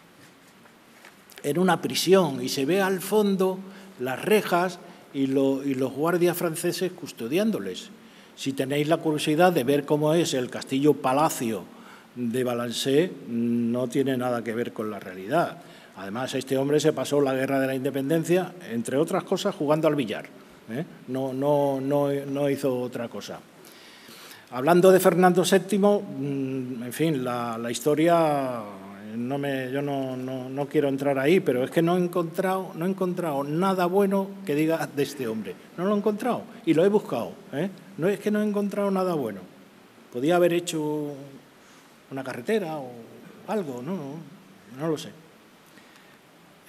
en una prisión, y se ve al fondo las rejas y, lo, y los guardias franceses custodiándoles. Si tenéis la curiosidad de ver cómo es el castillo palacio de Valencé, no tiene nada que ver con la realidad. Además, este hombre se pasó la guerra de la independencia, entre otras cosas, jugando al billar. ¿eh? No, no, no, no hizo otra cosa. Hablando de Fernando séptimo, en fin, la, la historia, no me, yo no, no, no quiero entrar ahí, pero es que no he, encontrado, no he encontrado nada bueno que diga de este hombre. No lo he encontrado y lo he buscado. ¿eh? No es que no he encontrado nada bueno. Podía haber hecho una carretera o algo, no, no, no lo sé.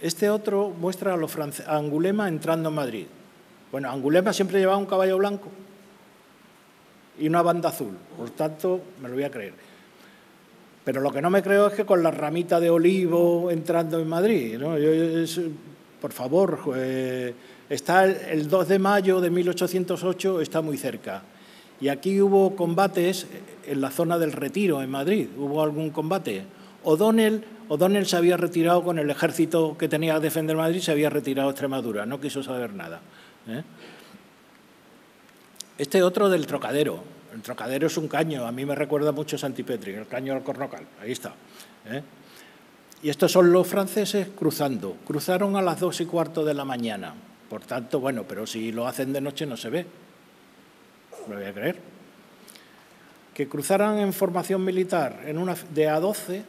Este otro muestra a los france- a Angulema entrando en Madrid. Bueno, Angulema siempre llevaba un caballo blanco y una banda azul, por tanto, me lo voy a creer. Pero lo que no me creo es que con la ramita de olivo entrando en Madrid, ¿no? Yo, es, por favor, eh, está el, el dos de mayo de mil ochocientos ocho, está muy cerca. Y aquí hubo combates en la zona del Retiro, en Madrid. ¿Hubo algún combate? O'Donnell, O'Donnell se había retirado con el ejército que tenía que defender Madrid, se había retirado a Extremadura, no quiso saber nada. ¿eh? Este otro del Trocadero. El Trocadero es un caño, a mí me recuerda mucho a Santipetri, el caño del Cornocal, ahí está. ¿eh? Y estos son los franceses cruzando. Cruzaron a las dos y cuarto de la mañana. Por tanto, bueno, pero si lo hacen de noche no se ve. Me voy a creer. Que cruzaran en formación militar en una de A doce,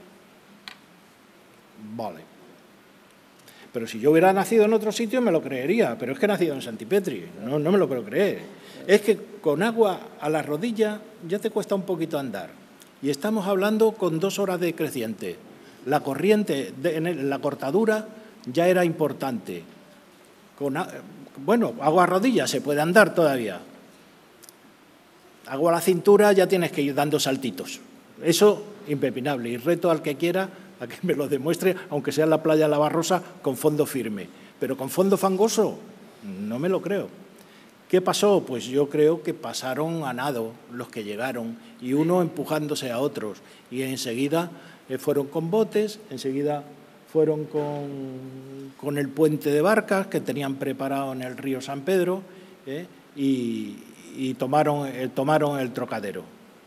vale. Pero si yo hubiera nacido en otro sitio me lo creería, pero es que he nacido en Santipetri, no, no me lo puedo creer. Es que con agua a la rodilla ya te cuesta un poquito andar. Y estamos hablando con dos horas de creciente. La corriente, de, en la cortadura ya era importante. Con, bueno, agua a rodillas se puede andar todavía. Agua a la cintura ya tienes que ir dando saltitos. Eso, impepinable. Y reto al que quiera a que me lo demuestre, aunque sea en la playa de la Barrosa, con fondo firme. Pero con fondo fangoso, no me lo creo. ¿Qué pasó? Pues yo creo que pasaron a nado los que llegaron y uno empujándose a otros. Y enseguida eh, fueron con botes, enseguida fueron con, con el puente de barcas que tenían preparado en el río San Pedro eh, y... y tomaron, eh, tomaron el Trocadero.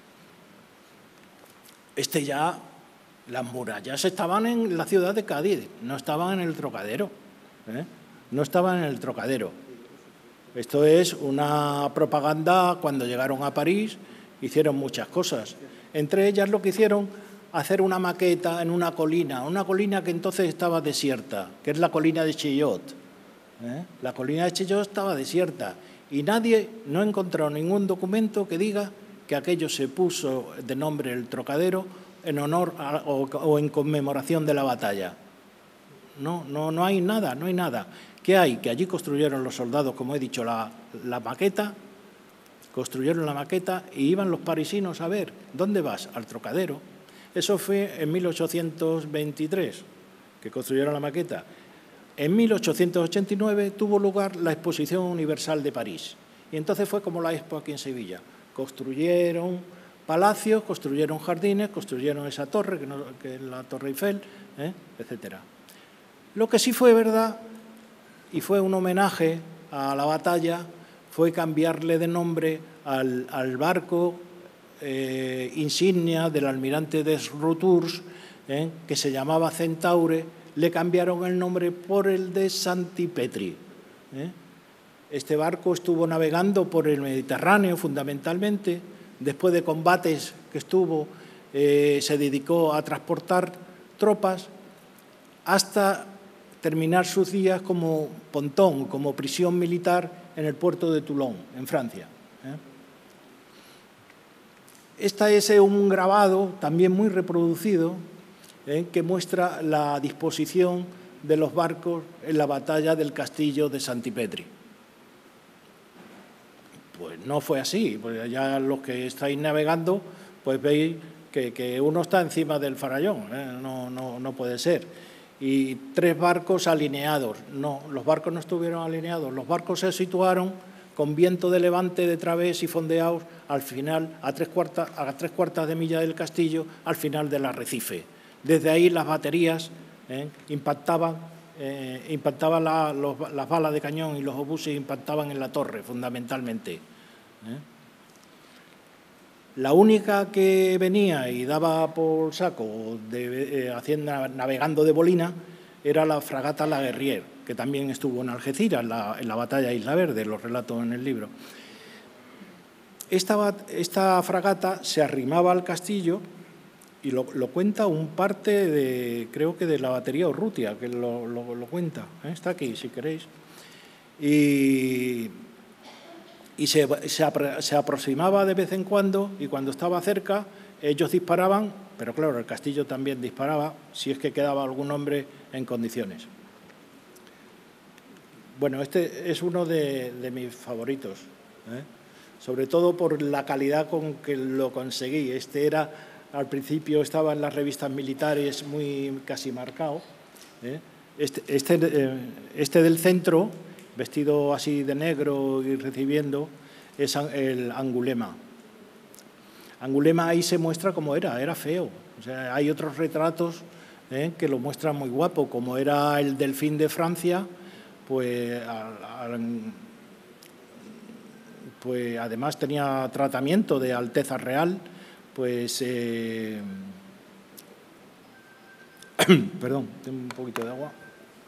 Este ya, las murallas estaban en la ciudad de Cádiz, no estaban en el Trocadero. ¿eh? No estaban en el Trocadero. Esto es una propaganda. Cuando llegaron a París hicieron muchas cosas. Entre ellas lo que hicieron, hacer una maqueta en una colina, una colina que entonces estaba desierta, que es la colina de Chillot. ¿eh? La colina de Chillot estaba desierta. Y nadie, no ha encontrado ningún documento que diga que aquello se puso de nombre el Trocadero en honor a, o, o en conmemoración de la batalla. No, no, no hay nada, no hay nada. ¿Qué hay? Que allí construyeron los soldados, como he dicho, la, la maqueta, construyeron la maqueta y iban los parisinos a ver, ¿dónde vas? Al Trocadero. Eso fue en mil ochocientos veintitrés, que construyeron la maqueta. En mil ochocientos ochenta y nueve tuvo lugar la Exposición Universal de París. Y entonces fue como la Expo aquí en Sevilla. Construyeron palacios, construyeron jardines, construyeron esa torre, que, no, que es la Torre Eiffel, ¿eh? etcétera. Lo que sí fue verdad, y fue un homenaje a la batalla, fue cambiarle de nombre al, al barco eh, insignia del almirante des Routurs, ¿eh? que se llamaba Centaure. Le cambiaron el nombre por el de Santipetri. ¿eh? Este barco estuvo navegando por el Mediterráneo fundamentalmente. Después de combates que estuvo, eh, se dedicó a transportar tropas hasta terminar sus días como pontón, como prisión militar en el puerto de Toulon, en Francia. ¿eh? Este es un grabado también muy reproducido, Eh, que muestra la disposición de los barcos en la batalla del castillo de Santipetri. Pues no fue así, pues ya los que estáis navegando, pues veis que, que uno está encima del farallón, ¿eh? no, no, no puede ser. Y tres barcos alineados, no, los barcos no estuvieron alineados, los barcos se situaron con viento de levante, de través y fondeados al final, a tres cuartas, a tres cuartas de milla del castillo, al final del arrecife. Desde ahí las baterías eh, impactaban, eh, impactaban la, los, las balas de cañón y los obuses impactaban en la torre, fundamentalmente. ¿eh? La única que venía y daba por saco, de, eh, haciendo, navegando de bolina, era la fragata La Guerrière, que también estuvo en Algeciras, en la, en la batalla de Isla Verde, los relato en el libro. Esta, esta fragata se arrimaba al castillo. Y lo, lo cuenta un parte de, creo que de la batería Urrutia, que lo, lo, lo cuenta. ¿eh? Está aquí, si queréis. Y, y se, se, se aproximaba de vez en cuando, y cuando estaba cerca, ellos disparaban, pero claro, el castillo también disparaba, si es que quedaba algún hombre en condiciones. bueno, este es uno de, de mis favoritos, ¿eh? Sobre todo por la calidad con que lo conseguí. Este era, al principio estaba en las revistas militares muy casi marcado. ¿eh? Este, este, eh, este del centro, vestido así de negro y recibiendo, es el Angulema. Angulema ahí se muestra cómo era, era feo. O sea, hay otros retratos ¿eh? que lo muestran muy guapo, como era el delfín de Francia, pues, al, al, pues además tenía tratamiento de Alteza Real, pues... Eh, perdón, tengo un poquito de agua.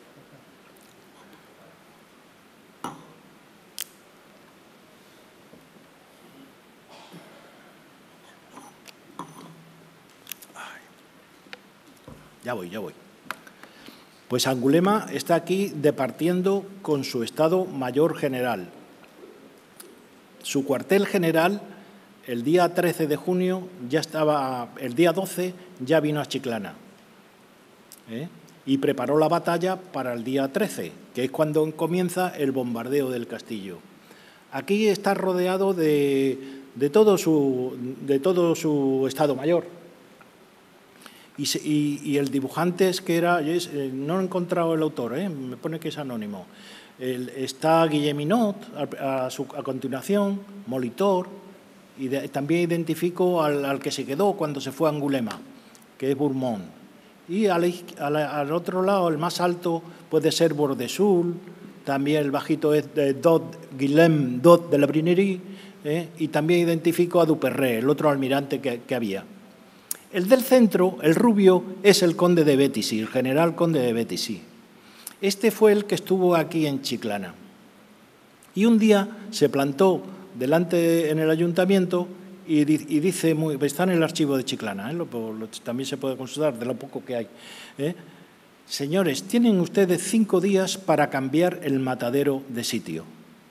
Ya voy, ya voy. Pues Angulema está aquí departiendo con su Estado Mayor General. Su cuartel general, el día trece de junio, ya estaba, el día doce ya vino a Chiclana. ¿eh? Y preparó la batalla para el día trece, que es cuando comienza el bombardeo del castillo. Aquí está rodeado de, de, todo, su, de todo su Estado Mayor. Y, y, y el dibujante es que era, es, eh, no he encontrado el autor, ¿eh? me pone que es anónimo. El, está Guilleminot a, a, su, a continuación, Molitor, y de, también identifico al, al que se quedó cuando se fue a Angulema, que es Bourmont. Y al, al, al otro lado, el más alto, puede ser Bordesul, también el bajito es de Dot, Guillem Dot de la Brinerie, ¿eh? y también identifico a Duperré, el otro almirante que, que había. El del centro, el rubio, es el conde de Bétisy, el general conde de Bétisy. Este fue el que estuvo aquí en Chiclana. Y un día se plantó delante en el ayuntamiento y, y dice, muy, está en el archivo de Chiclana, ¿eh? lo, lo, también se puede consultar de lo poco que hay. ¿eh? Señores, tienen ustedes cinco días para cambiar el matadero de sitio.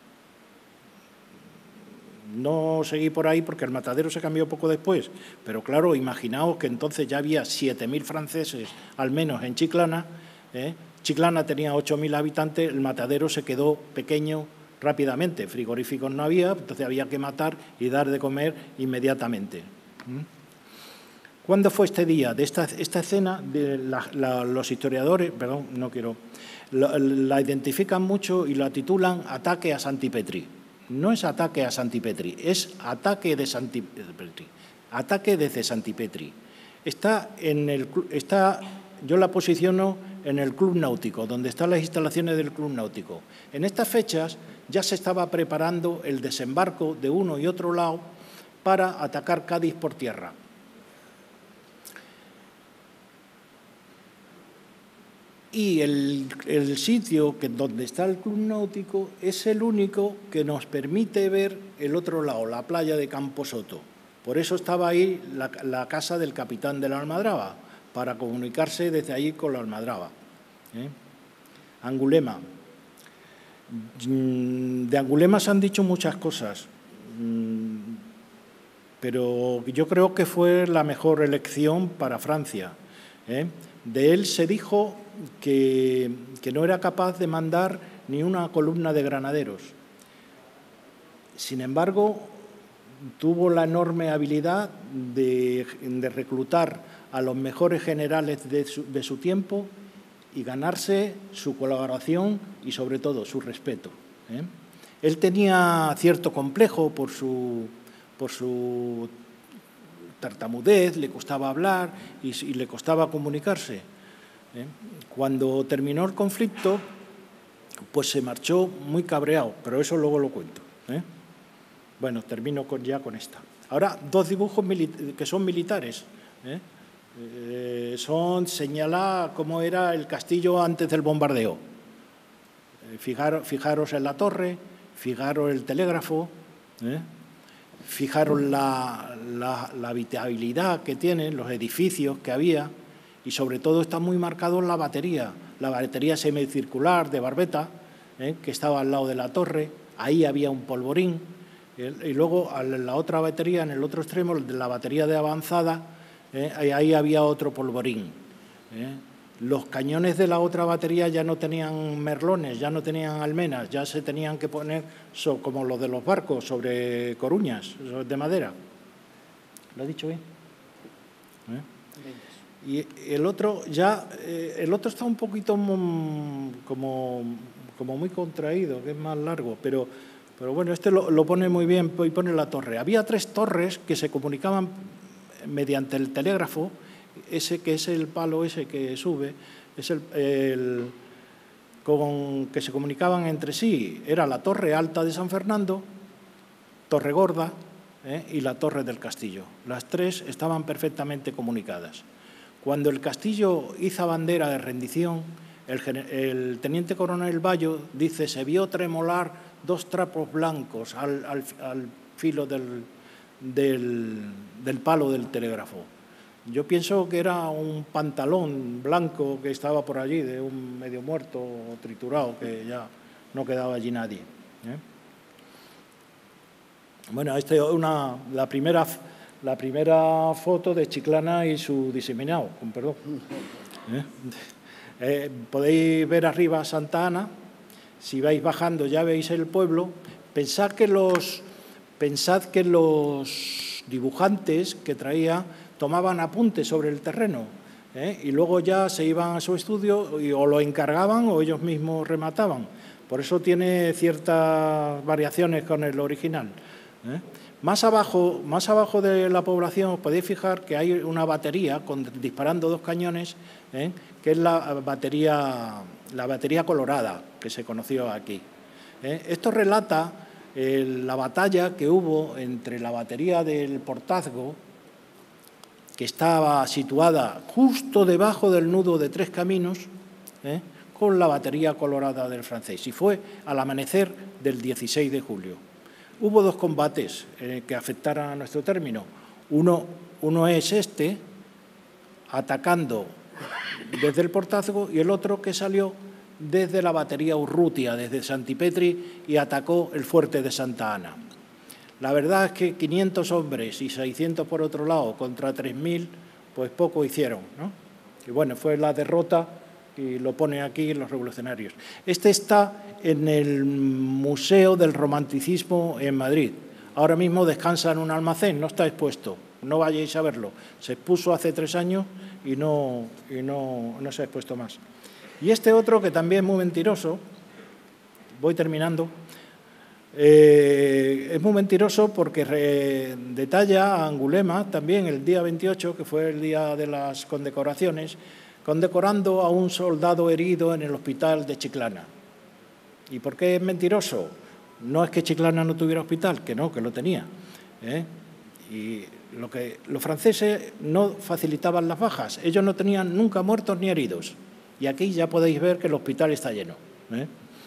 No seguí por ahí porque el matadero se cambió poco después, pero claro, imaginaos que entonces ya había siete mil franceses, al menos en Chiclana. ¿eh? Chiclana tenía ocho mil habitantes, el matadero se quedó pequeño rápidamente, frigoríficos no había, entonces había que matar y dar de comer inmediatamente. ¿Mm? ¿Cuándo fue este día? De esta, esta escena, de la, la, los historiadores, perdón, no quiero, la, la identifican mucho y la titulan Ataque a Santipetri. No es ataque a Santipetri, es ataque de Santipetri, ataque desde Santipetri. Está en el, está, yo la posiciono en el Club Náutico, donde están las instalaciones del Club Náutico. En estas fechas ya se estaba preparando el desembarco de uno y otro lado para atacar Cádiz por tierra. Y el, el sitio que, donde está el Club Náutico es el único que nos permite ver el otro lado, la playa de Camposoto. Por eso estaba ahí la, la casa del capitán de la Almadraba, para comunicarse desde allí con la Almadraba. ¿eh? Angulema. De Angulema se han dicho muchas cosas, pero yo creo que fue la mejor elección para Francia. ¿eh? De él se dijo que, que no era capaz de mandar ni una columna de granaderos. Sin embargo, tuvo la enorme habilidad de, de reclutar a los mejores generales de su, de su tiempo y ganarse su colaboración y, sobre todo, su respeto. ¿eh? Él tenía cierto complejo por su, por su tartamudez, le costaba hablar y, y le costaba comunicarse. ¿eh? Cuando terminó el conflicto, pues se marchó muy cabreado, pero eso luego lo cuento. ¿eh? Bueno, termino con, ya con esta. Ahora, dos dibujos que son militares. ¿eh? Eh, son señalar cómo era el castillo antes del bombardeo. Eh, fijar, fijaros en la torre, fijaros el telégrafo, ¿eh? fijaros la, la, la habitabilidad que tienen, los edificios que había, y sobre todo está muy marcado la batería, la batería semicircular de Barbeta, ¿eh? que estaba al lado de la torre, ahí había un polvorín, ¿eh? y luego la otra batería, en el otro extremo, la batería de avanzada, ¿eh? ahí había otro polvorín. ¿eh? Los cañones de la otra batería ya no tenían merlones, ya no tenían almenas, ya se tenían que poner so, como los de los barcos, sobre coruñas de madera. ¿Lo he dicho bien? ¿Eh? Y el otro ya, eh, el otro está un poquito como, como muy contraído, que es más largo, pero, pero bueno, este lo, lo pone muy bien y pone la torre. Había tres torres que se comunicaban mediante el telégrafo, ese que es el palo ese que sube, es el, el con que se comunicaban entre sí. Era la Torre Alta de San Fernando, Torre Gorda ¿eh? y la Torre del Castillo. Las tres estaban perfectamente comunicadas. Cuando el Castillo hizo bandera de rendición, el, el teniente coronel Bayo dice: se vio tremolar dos trapos blancos al, al, al filo del, del, del palo del telégrafo. Yo pienso que era un pantalón blanco que estaba por allí, de un medio muerto o triturado, que ya no quedaba allí nadie. ¿eh? Bueno, esta es una, la, primera, la primera foto de Chiclana y su diseminado, con perdón. ¿eh? Eh, podéis ver arriba Santa Ana. Si vais bajando ya veis el pueblo. Pensad que los, pensad que los dibujantes que traía tomaban apuntes sobre el terreno ¿eh? y luego ya se iban a su estudio y o lo encargaban o ellos mismos remataban. Por eso tiene ciertas variaciones con el original. ¿eh? Más abajo, más abajo de la población os podéis fijar que hay una batería con, disparando dos cañones, ¿eh? que es la batería, la batería colorada que se conoció aquí. ¿eh? Esto relata eh, la batalla que hubo entre la batería del Portazgo, que estaba situada justo debajo del nudo de Tres Caminos, ¿eh? con la batería colorada del francés. Y fue al amanecer del dieciséis de julio. Hubo dos combates eh, que afectaron a nuestro término. Uno, uno es este, atacando desde el Portazgo, y el otro que salió desde la batería Urrutia, desde Santipetri, y atacó el fuerte de Santa Ana. La verdad es que quinientos hombres y seiscientos por otro lado contra tres mil, pues poco hicieron, ¿no? Y bueno, fue la derrota y lo pone aquí los revolucionarios. Este está en el Museo del Romanticismo en Madrid. Ahora mismo descansa en un almacén, no está expuesto, no vayáis a verlo. Se expuso hace tres años y no, y no, no se ha expuesto más. Y este otro, que también es muy mentiroso, voy terminando. Eh, es muy mentiroso porque re, detalla a Angulema también el día veintiocho, que fue el día de las condecoraciones, condecorando a un soldado herido en el hospital de Chiclana. ¿Y por qué es mentiroso? No es que Chiclana no tuviera hospital, que no, que lo tenía. ¿eh? Y lo que, los franceses no facilitaban las bajas, ellos no tenían nunca muertos ni heridos. Y aquí ya podéis ver que el hospital está lleno. ¿eh?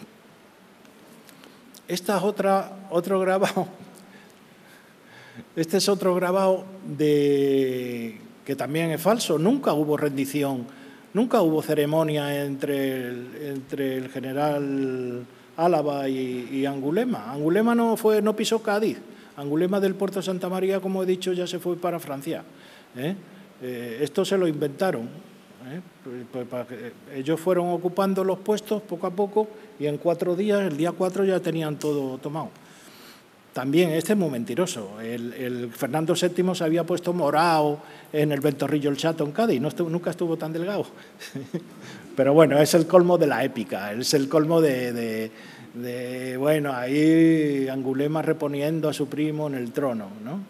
Esta es otra, otro grabado, este es otro grabado de, que también es falso. Nunca hubo rendición, nunca hubo ceremonia entre el, entre el general Álava y, y Angulema. Angulema no, fue, no pisó Cádiz. Angulema del puerto de Santa María, como he dicho, ya se fue para Francia. ¿eh? Eh, esto se lo inventaron. ¿eh? Pues, pues, para que ellos fueron ocupando los puestos poco a poco y en cuatro días, el día cuatro, ya tenían todo tomado. También este es muy mentiroso. El, el Fernando séptimo se había puesto morado en el Ventorrillo el Chato en Cádiz, no estuvo, nunca estuvo tan delgado. Pero bueno, es el colmo de la épica, es el colmo de, de, de bueno, ahí Angulema reponiendo a su primo en el trono, ¿no?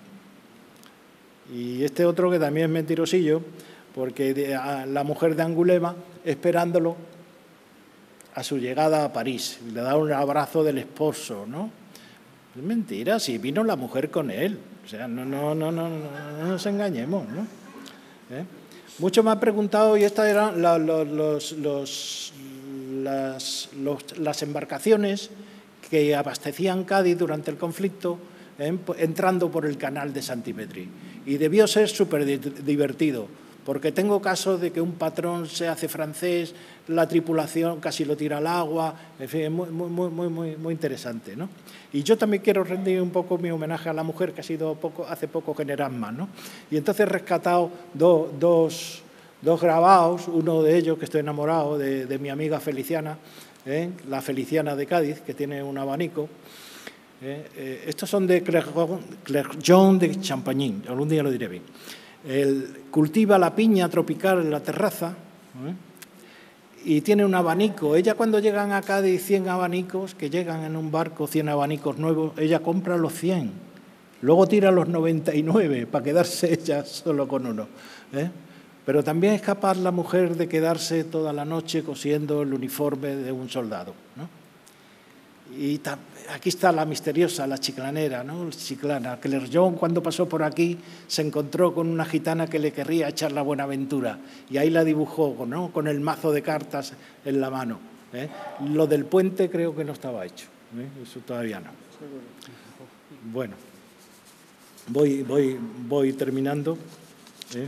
Y este otro que también es mentirosillo, porque de, a, la mujer de Angulema esperándolo a su llegada a París, le da un abrazo del esposo, ¿no? Es mentira, si vino la mujer con él, o sea, no, no, no, no, no, no nos engañemos, ¿no? ¿Eh? Mucho me han preguntado, y estas eran la, los, los, los, las, los, las embarcaciones que abastecían Cádiz durante el conflicto, ¿eh? entrando por el canal de Santipetri. Y debió ser súper divertido, porque tengo casos de que un patrón se hace francés, la tripulación casi lo tira al agua, en fin, es muy, muy, muy, muy, muy interesante, ¿no? Y yo también quiero rendir un poco mi homenaje a la mujer, que ha sido poco, hace poco general más, ¿no? Y entonces he rescatado do, dos, dos grabados, uno de ellos que estoy enamorado, de, de mi amiga Feliciana, ¿eh? la Feliciana de Cádiz, que tiene un abanico. Eh, eh, estos son de Clerjon de Champañín, algún día lo diré bien. Él cultiva la piña tropical en la terraza, ¿eh? y tiene un abanico. Ella, cuando llegan a Cádiz cien abanicos, que llegan en un barco cien abanicos nuevos, ella compra los cien, luego tira los noventa y nueve para quedarse ella solo con uno, ¿eh? Pero también es capaz la mujer de quedarse toda la noche cosiendo el uniforme de un soldado, ¿no? Y aquí está la misteriosa, la chiclanera, ¿no? Chiclana. Clerjon, cuando pasó por aquí, se encontró con una gitana que le querría echar la Buenaventura, y ahí la dibujó, ¿no? Con el mazo de cartas en la mano, ¿eh? Lo del puente creo que no estaba hecho, ¿eh? Eso todavía no. Bueno, voy, voy, voy terminando, ¿eh?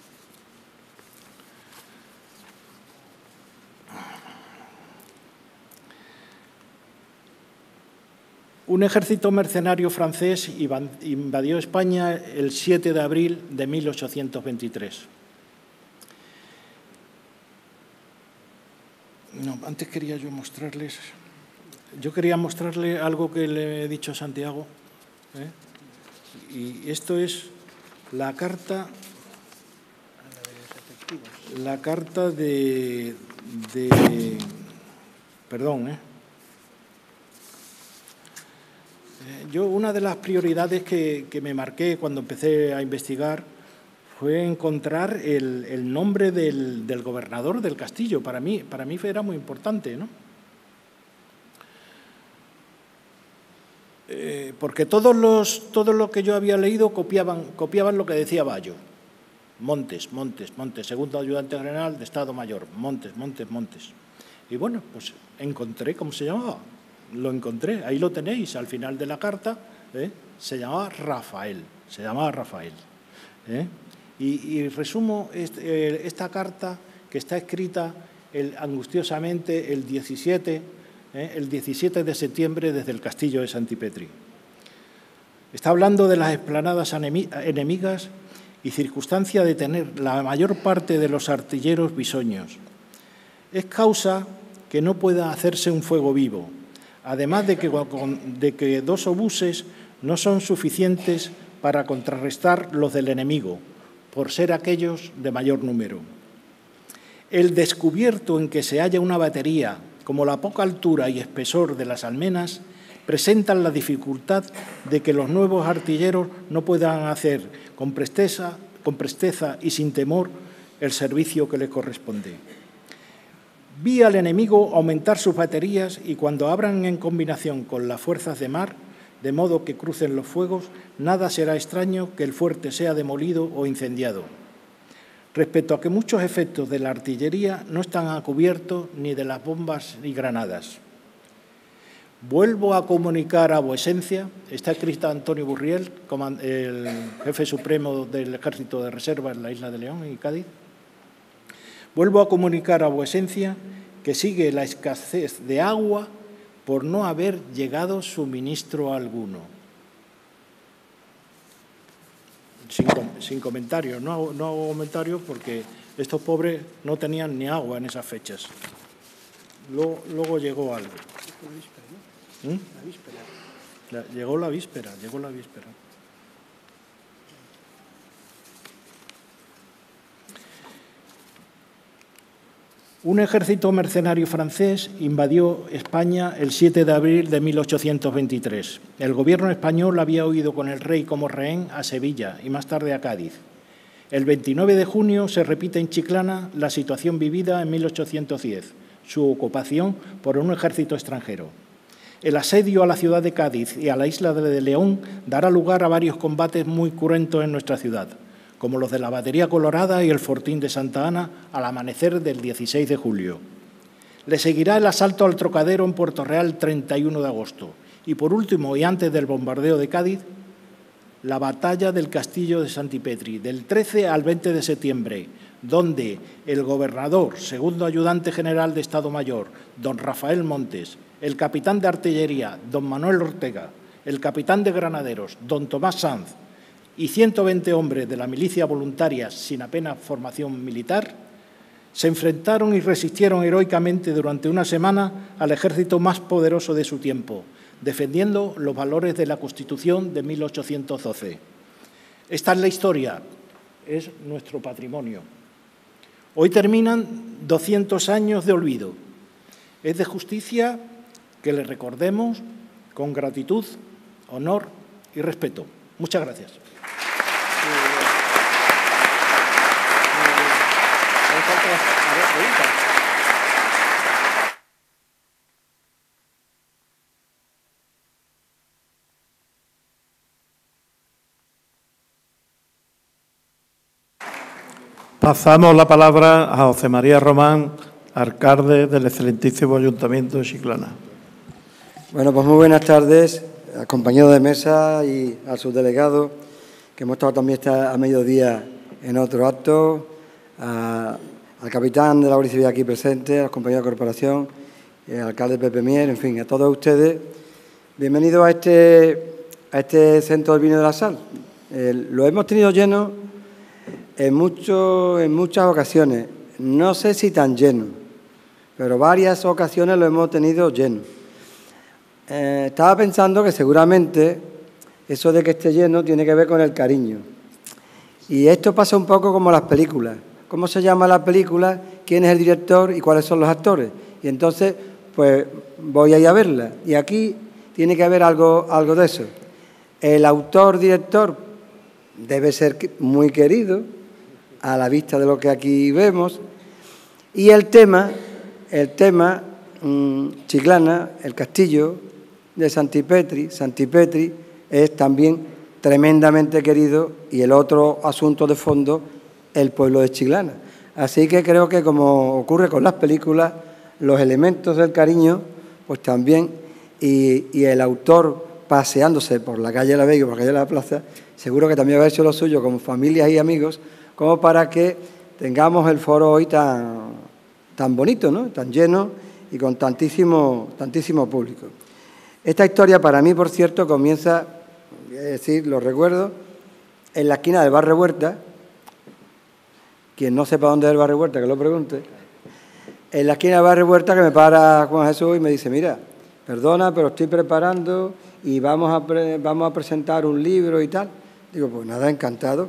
Un ejército mercenario francés invadió España el siete de abril de mil ochocientos veintitrés. No, antes quería yo mostrarles, yo quería mostrarle algo que le he dicho a Santiago, ¿eh? Y esto es la carta, la carta de, de perdón, ¿eh? Yo, una de las prioridades que, que me marqué cuando empecé a investigar fue encontrar el, el nombre del, del gobernador del castillo. Para mí, para mí era muy importante, ¿no? Eh, porque todos los, todo lo que yo había leído copiaban, copiaban lo que decía Bayo. Montes, Montes, Montes, segundo ayudante general de Estado Mayor. Montes, Montes, Montes. Y bueno, pues encontré cómo se llamaba. Lo encontré, ahí lo tenéis, al final de la carta, ¿eh? Se llamaba Rafael, se llamaba Rafael. ¿eh? Y, y resumo este, esta carta que está escrita el, angustiosamente el diecisiete, ¿eh? el diecisiete de septiembre desde el castillo de Santipetri. Está hablando de las explanadas enemigas y circunstancia de tener la mayor parte de los artilleros bisoños. Es causa que no pueda hacerse un fuego vivo, además de que, de que dos obuses no son suficientes para contrarrestar los del enemigo, por ser aquellos de mayor número. El descubierto en que se halla una batería, como la poca altura y espesor de las almenas, presentan la dificultad de que los nuevos artilleros no puedan hacer con presteza, con presteza y sin temor el servicio que les corresponde. Vi al enemigo aumentar sus baterías y cuando abran en combinación con las fuerzas de mar, de modo que crucen los fuegos, nada será extraño que el fuerte sea demolido o incendiado. Respecto a que muchos efectos de la artillería no están a cubierto ni de las bombas ni granadas. Vuelvo a comunicar a vuecencia, está escrita Antonio Burriel, el jefe supremo del Ejército de Reserva en la isla de León y Cádiz. Vuelvo a comunicar a vuecencia que sigue la escasez de agua por no haber llegado suministro alguno. Sin, sin comentarios, no hago, no hago comentarios porque estos pobres no tenían ni agua en esas fechas. Luego, luego llegó algo. ¿Mm? La víspera. La, llegó la víspera, llegó la víspera. Un ejército mercenario francés invadió España el siete de abril de mil ochocientos veintitrés. El gobierno español había huido con el rey como rehén a Sevilla y más tarde a Cádiz. El veintinueve de junio se repite en Chiclana la situación vivida en mil ochocientos diez, su ocupación por un ejército extranjero. El asedio a la ciudad de Cádiz y a la isla de León dará lugar a varios combates muy cruentos en nuestra ciudad, como los de la Batería Colorada y el Fortín de Santa Ana al amanecer del dieciséis de julio. Le seguirá el asalto al Trocadero en Puerto Real treinta y uno de agosto. Y por último, y antes del bombardeo de Cádiz, la batalla del Castillo de Santipetri, del trece al veinte de septiembre, donde el gobernador, segundo ayudante general de Estado Mayor, don Rafael Montes, el capitán de artillería, don Manuel Ortega, el capitán de granaderos, don Tomás Sanz, y ciento veinte hombres de la milicia voluntaria sin apenas formación militar se enfrentaron y resistieron heroicamente durante una semana al ejército más poderoso de su tiempo, defendiendo los valores de la Constitución de mil ochocientos doce. Esta es la historia, es nuestro patrimonio. Hoy terminan doscientos años de olvido. Es de justicia que le recordemos con gratitud, honor y respeto. Muchas gracias. Pasamos la palabra a José María Román, alcalde del excelentísimo Ayuntamiento de Chiclana. Bueno, pues muy buenas tardes, al compañero de mesa y al subdelegado, que hemos estado también esta, a mediodía en otro acto, a, al capitán de la Guardia Civil aquí presente, a los compañeros de corporación, al alcalde Pepe Mier, en fin, a todos ustedes. Bienvenidos a este, a este centro del vino de la sal. Eh, lo hemos tenido lleno en, mucho, en muchas ocasiones, no sé si tan lleno, pero varias ocasiones lo hemos tenido lleno. Eh, estaba pensando que seguramente eso de que esté lleno tiene que ver con el cariño. Y esto pasa un poco como las películas. ¿Cómo se llama la película? ¿Quién es el director? ¿Y cuáles son los actores? Y entonces, pues, voy a ir a verla. Y aquí tiene que haber algo, algo de eso. El autor-director debe ser muy querido, a la vista de lo que aquí vemos. Y el tema, el tema, mmm, Chiclana, el castillo de Santipetri, Santipetri es también tremendamente querido, y el otro asunto de fondo, el pueblo de Chiclana. Así que creo que, como ocurre con las películas, los elementos del cariño, pues también, y, y el autor paseándose por la calle de la Vega, por la calle de la Plaza, seguro que también va a hecho lo suyo con familias y amigos, como para que tengamos el foro hoy tan, tan bonito, ¿no?, tan lleno y con tantísimo, tantísimo público. Esta historia para mí, por cierto, comienza, voy a decir, lo recuerdo, en la esquina del Barrio Huerta. Quien no sepa dónde es el Barrio Huerta, que lo pregunte. En la esquina del Barrio Huerta, que me para Juan Jesús y me dice: mira, perdona, pero estoy preparando y vamos a, pre vamos a presentar un libro y tal. Digo, pues nada, encantado.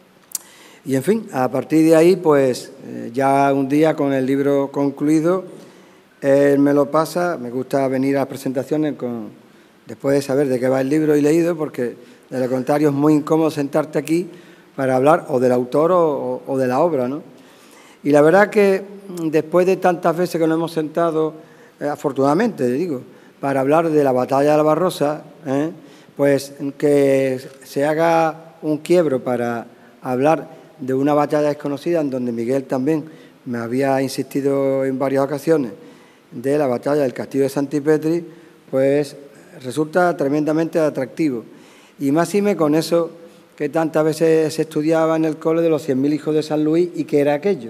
Y en fin, a partir de ahí, pues eh, ya un día con el libro concluido, él me lo pasa. Me gusta venir a las presentaciones con, después de saber de qué va el libro y leído, porque de lo contrario es muy incómodo sentarte aquí para hablar o del autor o, o de la obra, ¿no? Y la verdad que después de tantas veces que nos hemos sentado, eh, afortunadamente, digo, para hablar de la batalla de la Barrosa, ¿eh? pues que se haga un quiebro para hablar de una batalla desconocida, en donde Miguel también me había insistido en varias ocasiones, de la batalla del castillo de Santipetri, pues resulta tremendamente atractivo. Y más y me con eso que tantas veces se estudiaba en el cole de los cien mil hijos de San Luis, y qué era aquello.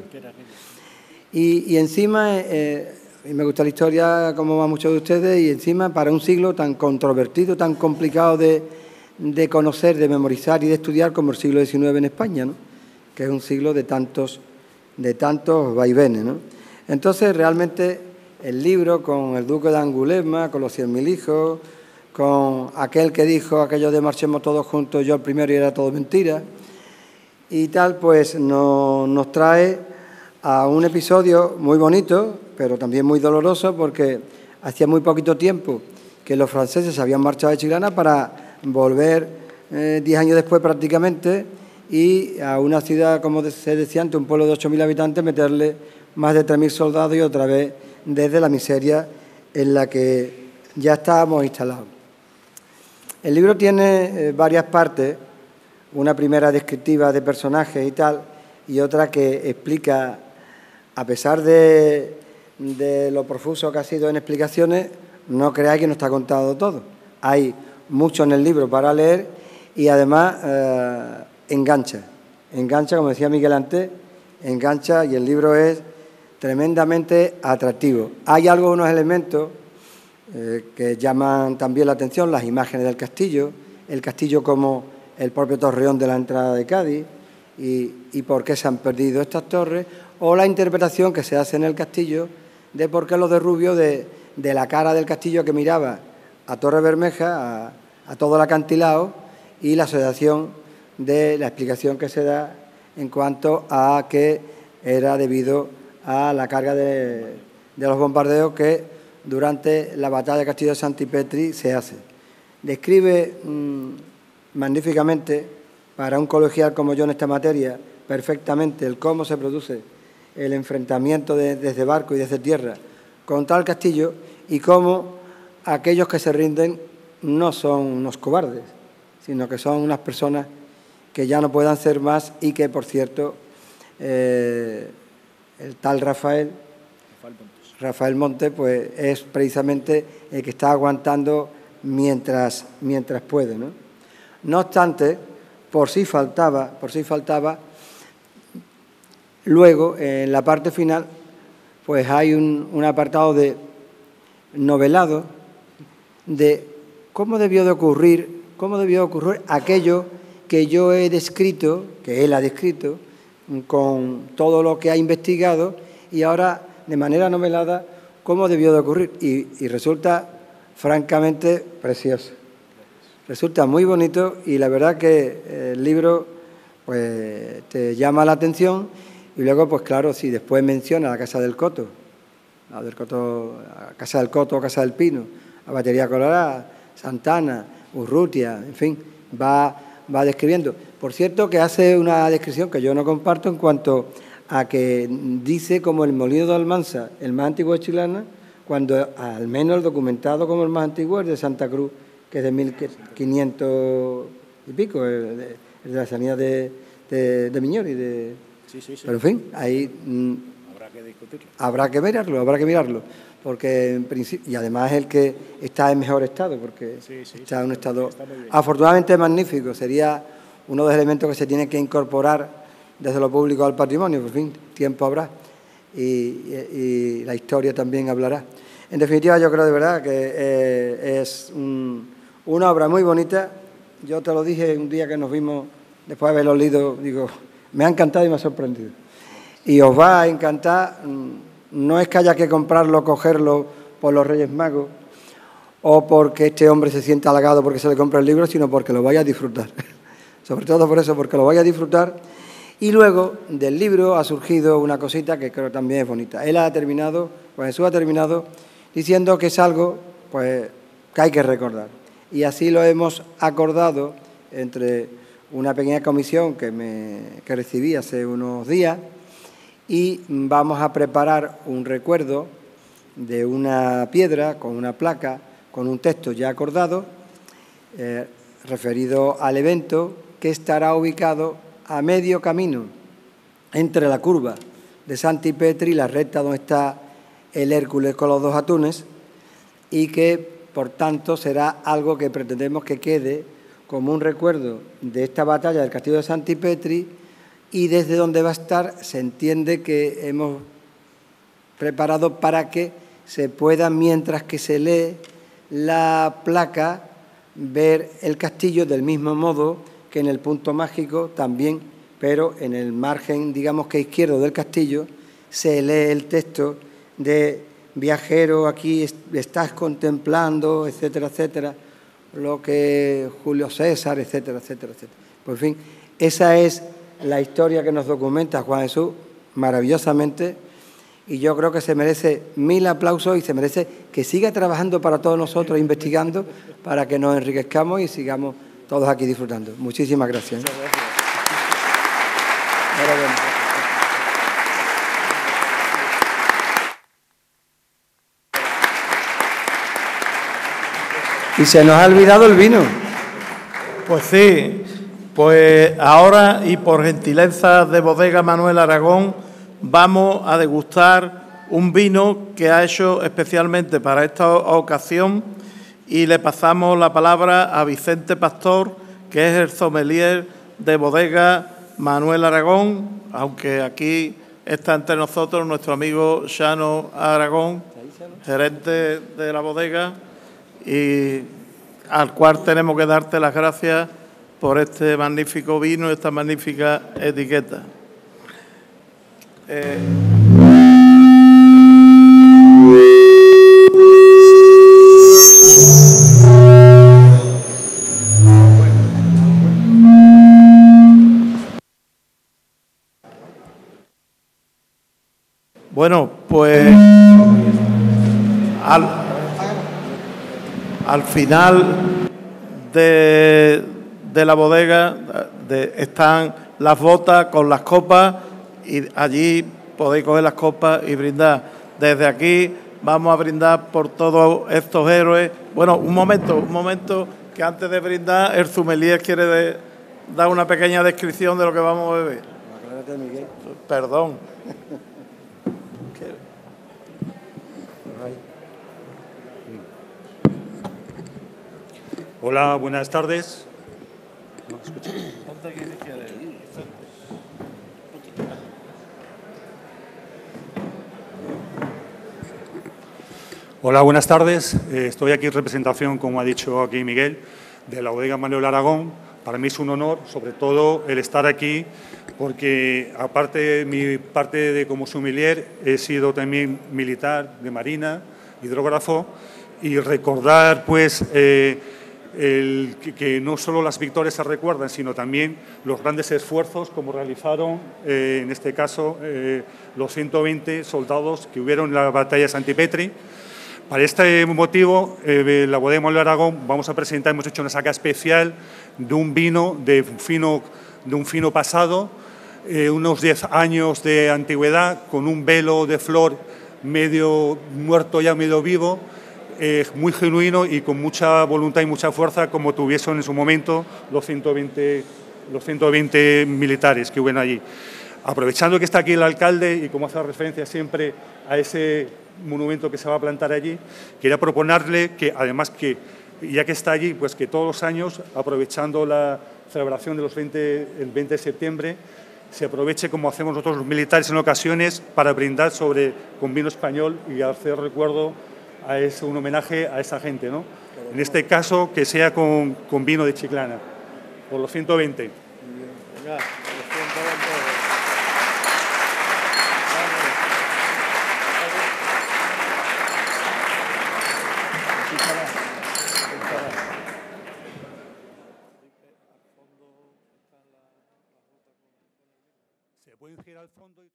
Y, y encima, eh, y me gusta la historia como a muchos de ustedes, y encima para un siglo tan controvertido, tan complicado de, de conocer, de memorizar y de estudiar como el siglo diecinueve en España, ¿no?, que es un siglo de tantos, de tantos vaivenes, ¿no? Entonces, realmente, el libro, con el duque de Angulema, con los cien mil hijos, con aquel que dijo aquello de marchemos todos juntos, yo el primero, y era todo mentira, y tal, pues no, nos trae a un episodio muy bonito, pero también muy doloroso, porque hacía muy poquito tiempo que los franceses se habían marchado de Chiclana para volver eh, diez años después prácticamente, y a una ciudad, como se decía antes, un pueblo de ocho mil habitantes, meterle más de tres mil soldados, y otra vez desde la miseria en la que ya estábamos instalados. El libro tiene eh, varias partes, una primera descriptiva de personajes y tal, y otra que explica, a pesar de, de lo profuso que ha sido en explicaciones, no creáis que no está contado todo. Hay mucho en el libro para leer, y además eh, engancha, engancha, como decía Miguel antes, engancha, y el libro es tremendamente atractivo. Hay algunos elementos eh, que llaman también la atención, las imágenes del castillo, el castillo como el propio torreón de la entrada de Cádiz y, y por qué se han perdido estas torres, o la interpretación que se hace en el castillo de por qué los de Rubio, de, de la cara del castillo que miraba a Torre Bermeja, a, a todo el acantilado, y la asociación de la explicación que se da en cuanto a que era debido a la carga de, de los bombardeos que durante la batalla de Castillo de Santipetri se hace. Describe mmm, magníficamente, para un colegial como yo en esta materia, perfectamente el cómo se produce el enfrentamiento de, desde barco y desde tierra contra el castillo y cómo aquellos que se rinden no son unos cobardes, sino que son unas personas que ya no puedan ser más y que, por cierto, eh, el tal Rafael, Rafael Montes, pues es precisamente el que está aguantando mientras, mientras puede, ¿no? No obstante, por si faltaba, por si faltaba, luego, en la parte final, pues hay un, un apartado de novelado de cómo debió de ocurrir, cómo debió ocurrir aquello que yo he descrito, que él ha descrito, con todo lo que ha investigado, y ahora, de manera novelada, cómo debió de ocurrir. Y, y resulta francamente precioso. Resulta muy bonito y la verdad que el libro pues, te llama la atención. Y luego, pues claro, si después menciona la Casa del Coto, la del Coto, la Casa del Coto o Casa del Pino, la Batería Colorada, Santana, Urrutia, en fin, va, va describiendo. Por cierto, que hace una descripción que yo no comparto en cuanto a que dice como el molino de Almansa, el más antiguo de Chilana, cuando al menos el documentado como el más antiguo es de Santa Cruz, que es de mil quinientos y pico, el de, el de la sanidad de, de, de Miñori, de... Sí, sí, sí. Pero en fin, ahí mmm, habrá que discutirlo. Habrá que mirarlo, habrá que mirarlo, porque en principio, y además es el que está en mejor estado, porque sí, sí, está sí, en un está, estado está muy bien. Afortunadamente magnífico. Sería uno de los elementos que se tiene que incorporar desde lo público al patrimonio, por fin, tiempo habrá, y, y, y la historia también hablará. En definitiva, yo creo de verdad que eh, es un, una obra muy bonita. Yo te lo dije un día que nos vimos, después de haberlo leído, digo, me ha encantado y me ha sorprendido. Y os va a encantar, no es que haya que comprarlo, cogerlo por los Reyes Magos, o porque este hombre se sienta halagado porque se le compra el libro, sino porque lo vaya a disfrutar. Sobre todo por eso, porque lo vaya a disfrutar. Y luego del libro ha surgido una cosita que creo también es bonita. Él ha terminado, pues Jesús ha terminado diciendo que es algo pues, que hay que recordar. Y así lo hemos acordado entre una pequeña comisión que, me, que recibí hace unos días, y vamos a preparar un recuerdo de una piedra con una placa, con un texto ya acordado, eh, referido al evento, que estará ubicado a medio camino entre la curva de Santipetri y la recta donde está el Hércules con los dos atunes, y que, por tanto, será algo que pretendemos que quede como un recuerdo de esta batalla del Castillo de Santipetri, y desde donde va a estar se entiende que hemos preparado para que se pueda, mientras que se lee la placa, ver el castillo del mismo modo que en el punto mágico también, pero en el margen, digamos que izquierdo del castillo, se lee el texto de viajero, aquí estás contemplando, etcétera, etcétera, lo que Julio César, etcétera, etcétera, etcétera. Por fin, esa es la historia que nos documenta Juan Jesús maravillosamente, y yo creo que se merece mil aplausos y se merece que siga trabajando para todos nosotros, investigando, para que nos enriquezcamos y sigamos todos aquí disfrutando. Muchísimas gracias. Muchas gracias. Y se nos ha olvidado el vino. Pues sí, pues ahora, y por gentileza de Bodega Manuel Aragón, vamos a degustar un vino que ha hecho especialmente para esta ocasión, y le pasamos la palabra a Vicente Pastor, que es el sommelier de Bodega Manuel Aragón, aunque aquí está entre nosotros nuestro amigo Xano Aragón, gerente de la bodega, y al cual tenemos que darte las gracias por este magnífico vino, esta magnífica etiqueta. Eh... Bueno, pues al, al final de, de la bodega de, están las botas con las copas y allí podéis coger las copas y brindar. Desde aquí vamos a brindar por todos estos héroes. Bueno, un momento, un momento, que antes de brindar el sommelier quiere de, dar una pequeña descripción de lo que vamos a beber. Aclárate, Miguel. Perdón. Hola, buenas tardes. ¿No escucha? Hola, buenas tardes. Eh, estoy aquí en representación, como ha dicho aquí Miguel, de la bodega Manuel Aragón. Para mí es un honor, sobre todo, el estar aquí, porque aparte de mi parte de como sommelier, he sido también militar de Marina, hidrógrafo, y recordar, pues, eh, el, que, que no solo las victorias se recuerdan, sino también los grandes esfuerzos como realizaron, eh, en este caso, eh, los ciento veinte soldados que hubieron en la batalla de Santipetri. Para este motivo, eh, la bodega Manuel Aragón vamos a presentar, hemos hecho una saca especial de un vino, de un fino, de un fino pasado, eh, unos diez años de antigüedad, con un velo de flor medio muerto ya, medio vivo, eh, muy genuino y con mucha voluntad y mucha fuerza, como tuvieron en su momento los ciento veinte, los ciento veinte militares que hubo allí. Aprovechando que está aquí el alcalde y como hace referencia siempre a ese monumento que se va a plantar allí, quería proponerle que, además que, ya que está allí, pues que todos los años, aprovechando la celebración de los veinte, el veinte de septiembre, se aproveche, como hacemos nosotros los militares en ocasiones, para brindar sobre, con vino español y hacer recuerdo a ese, un homenaje a esa gente, ¿no? En este caso, que sea con, con vino de Chiclana, por los ciento veinte. Venga, los ciento veinte. Se pueden girar al fondo y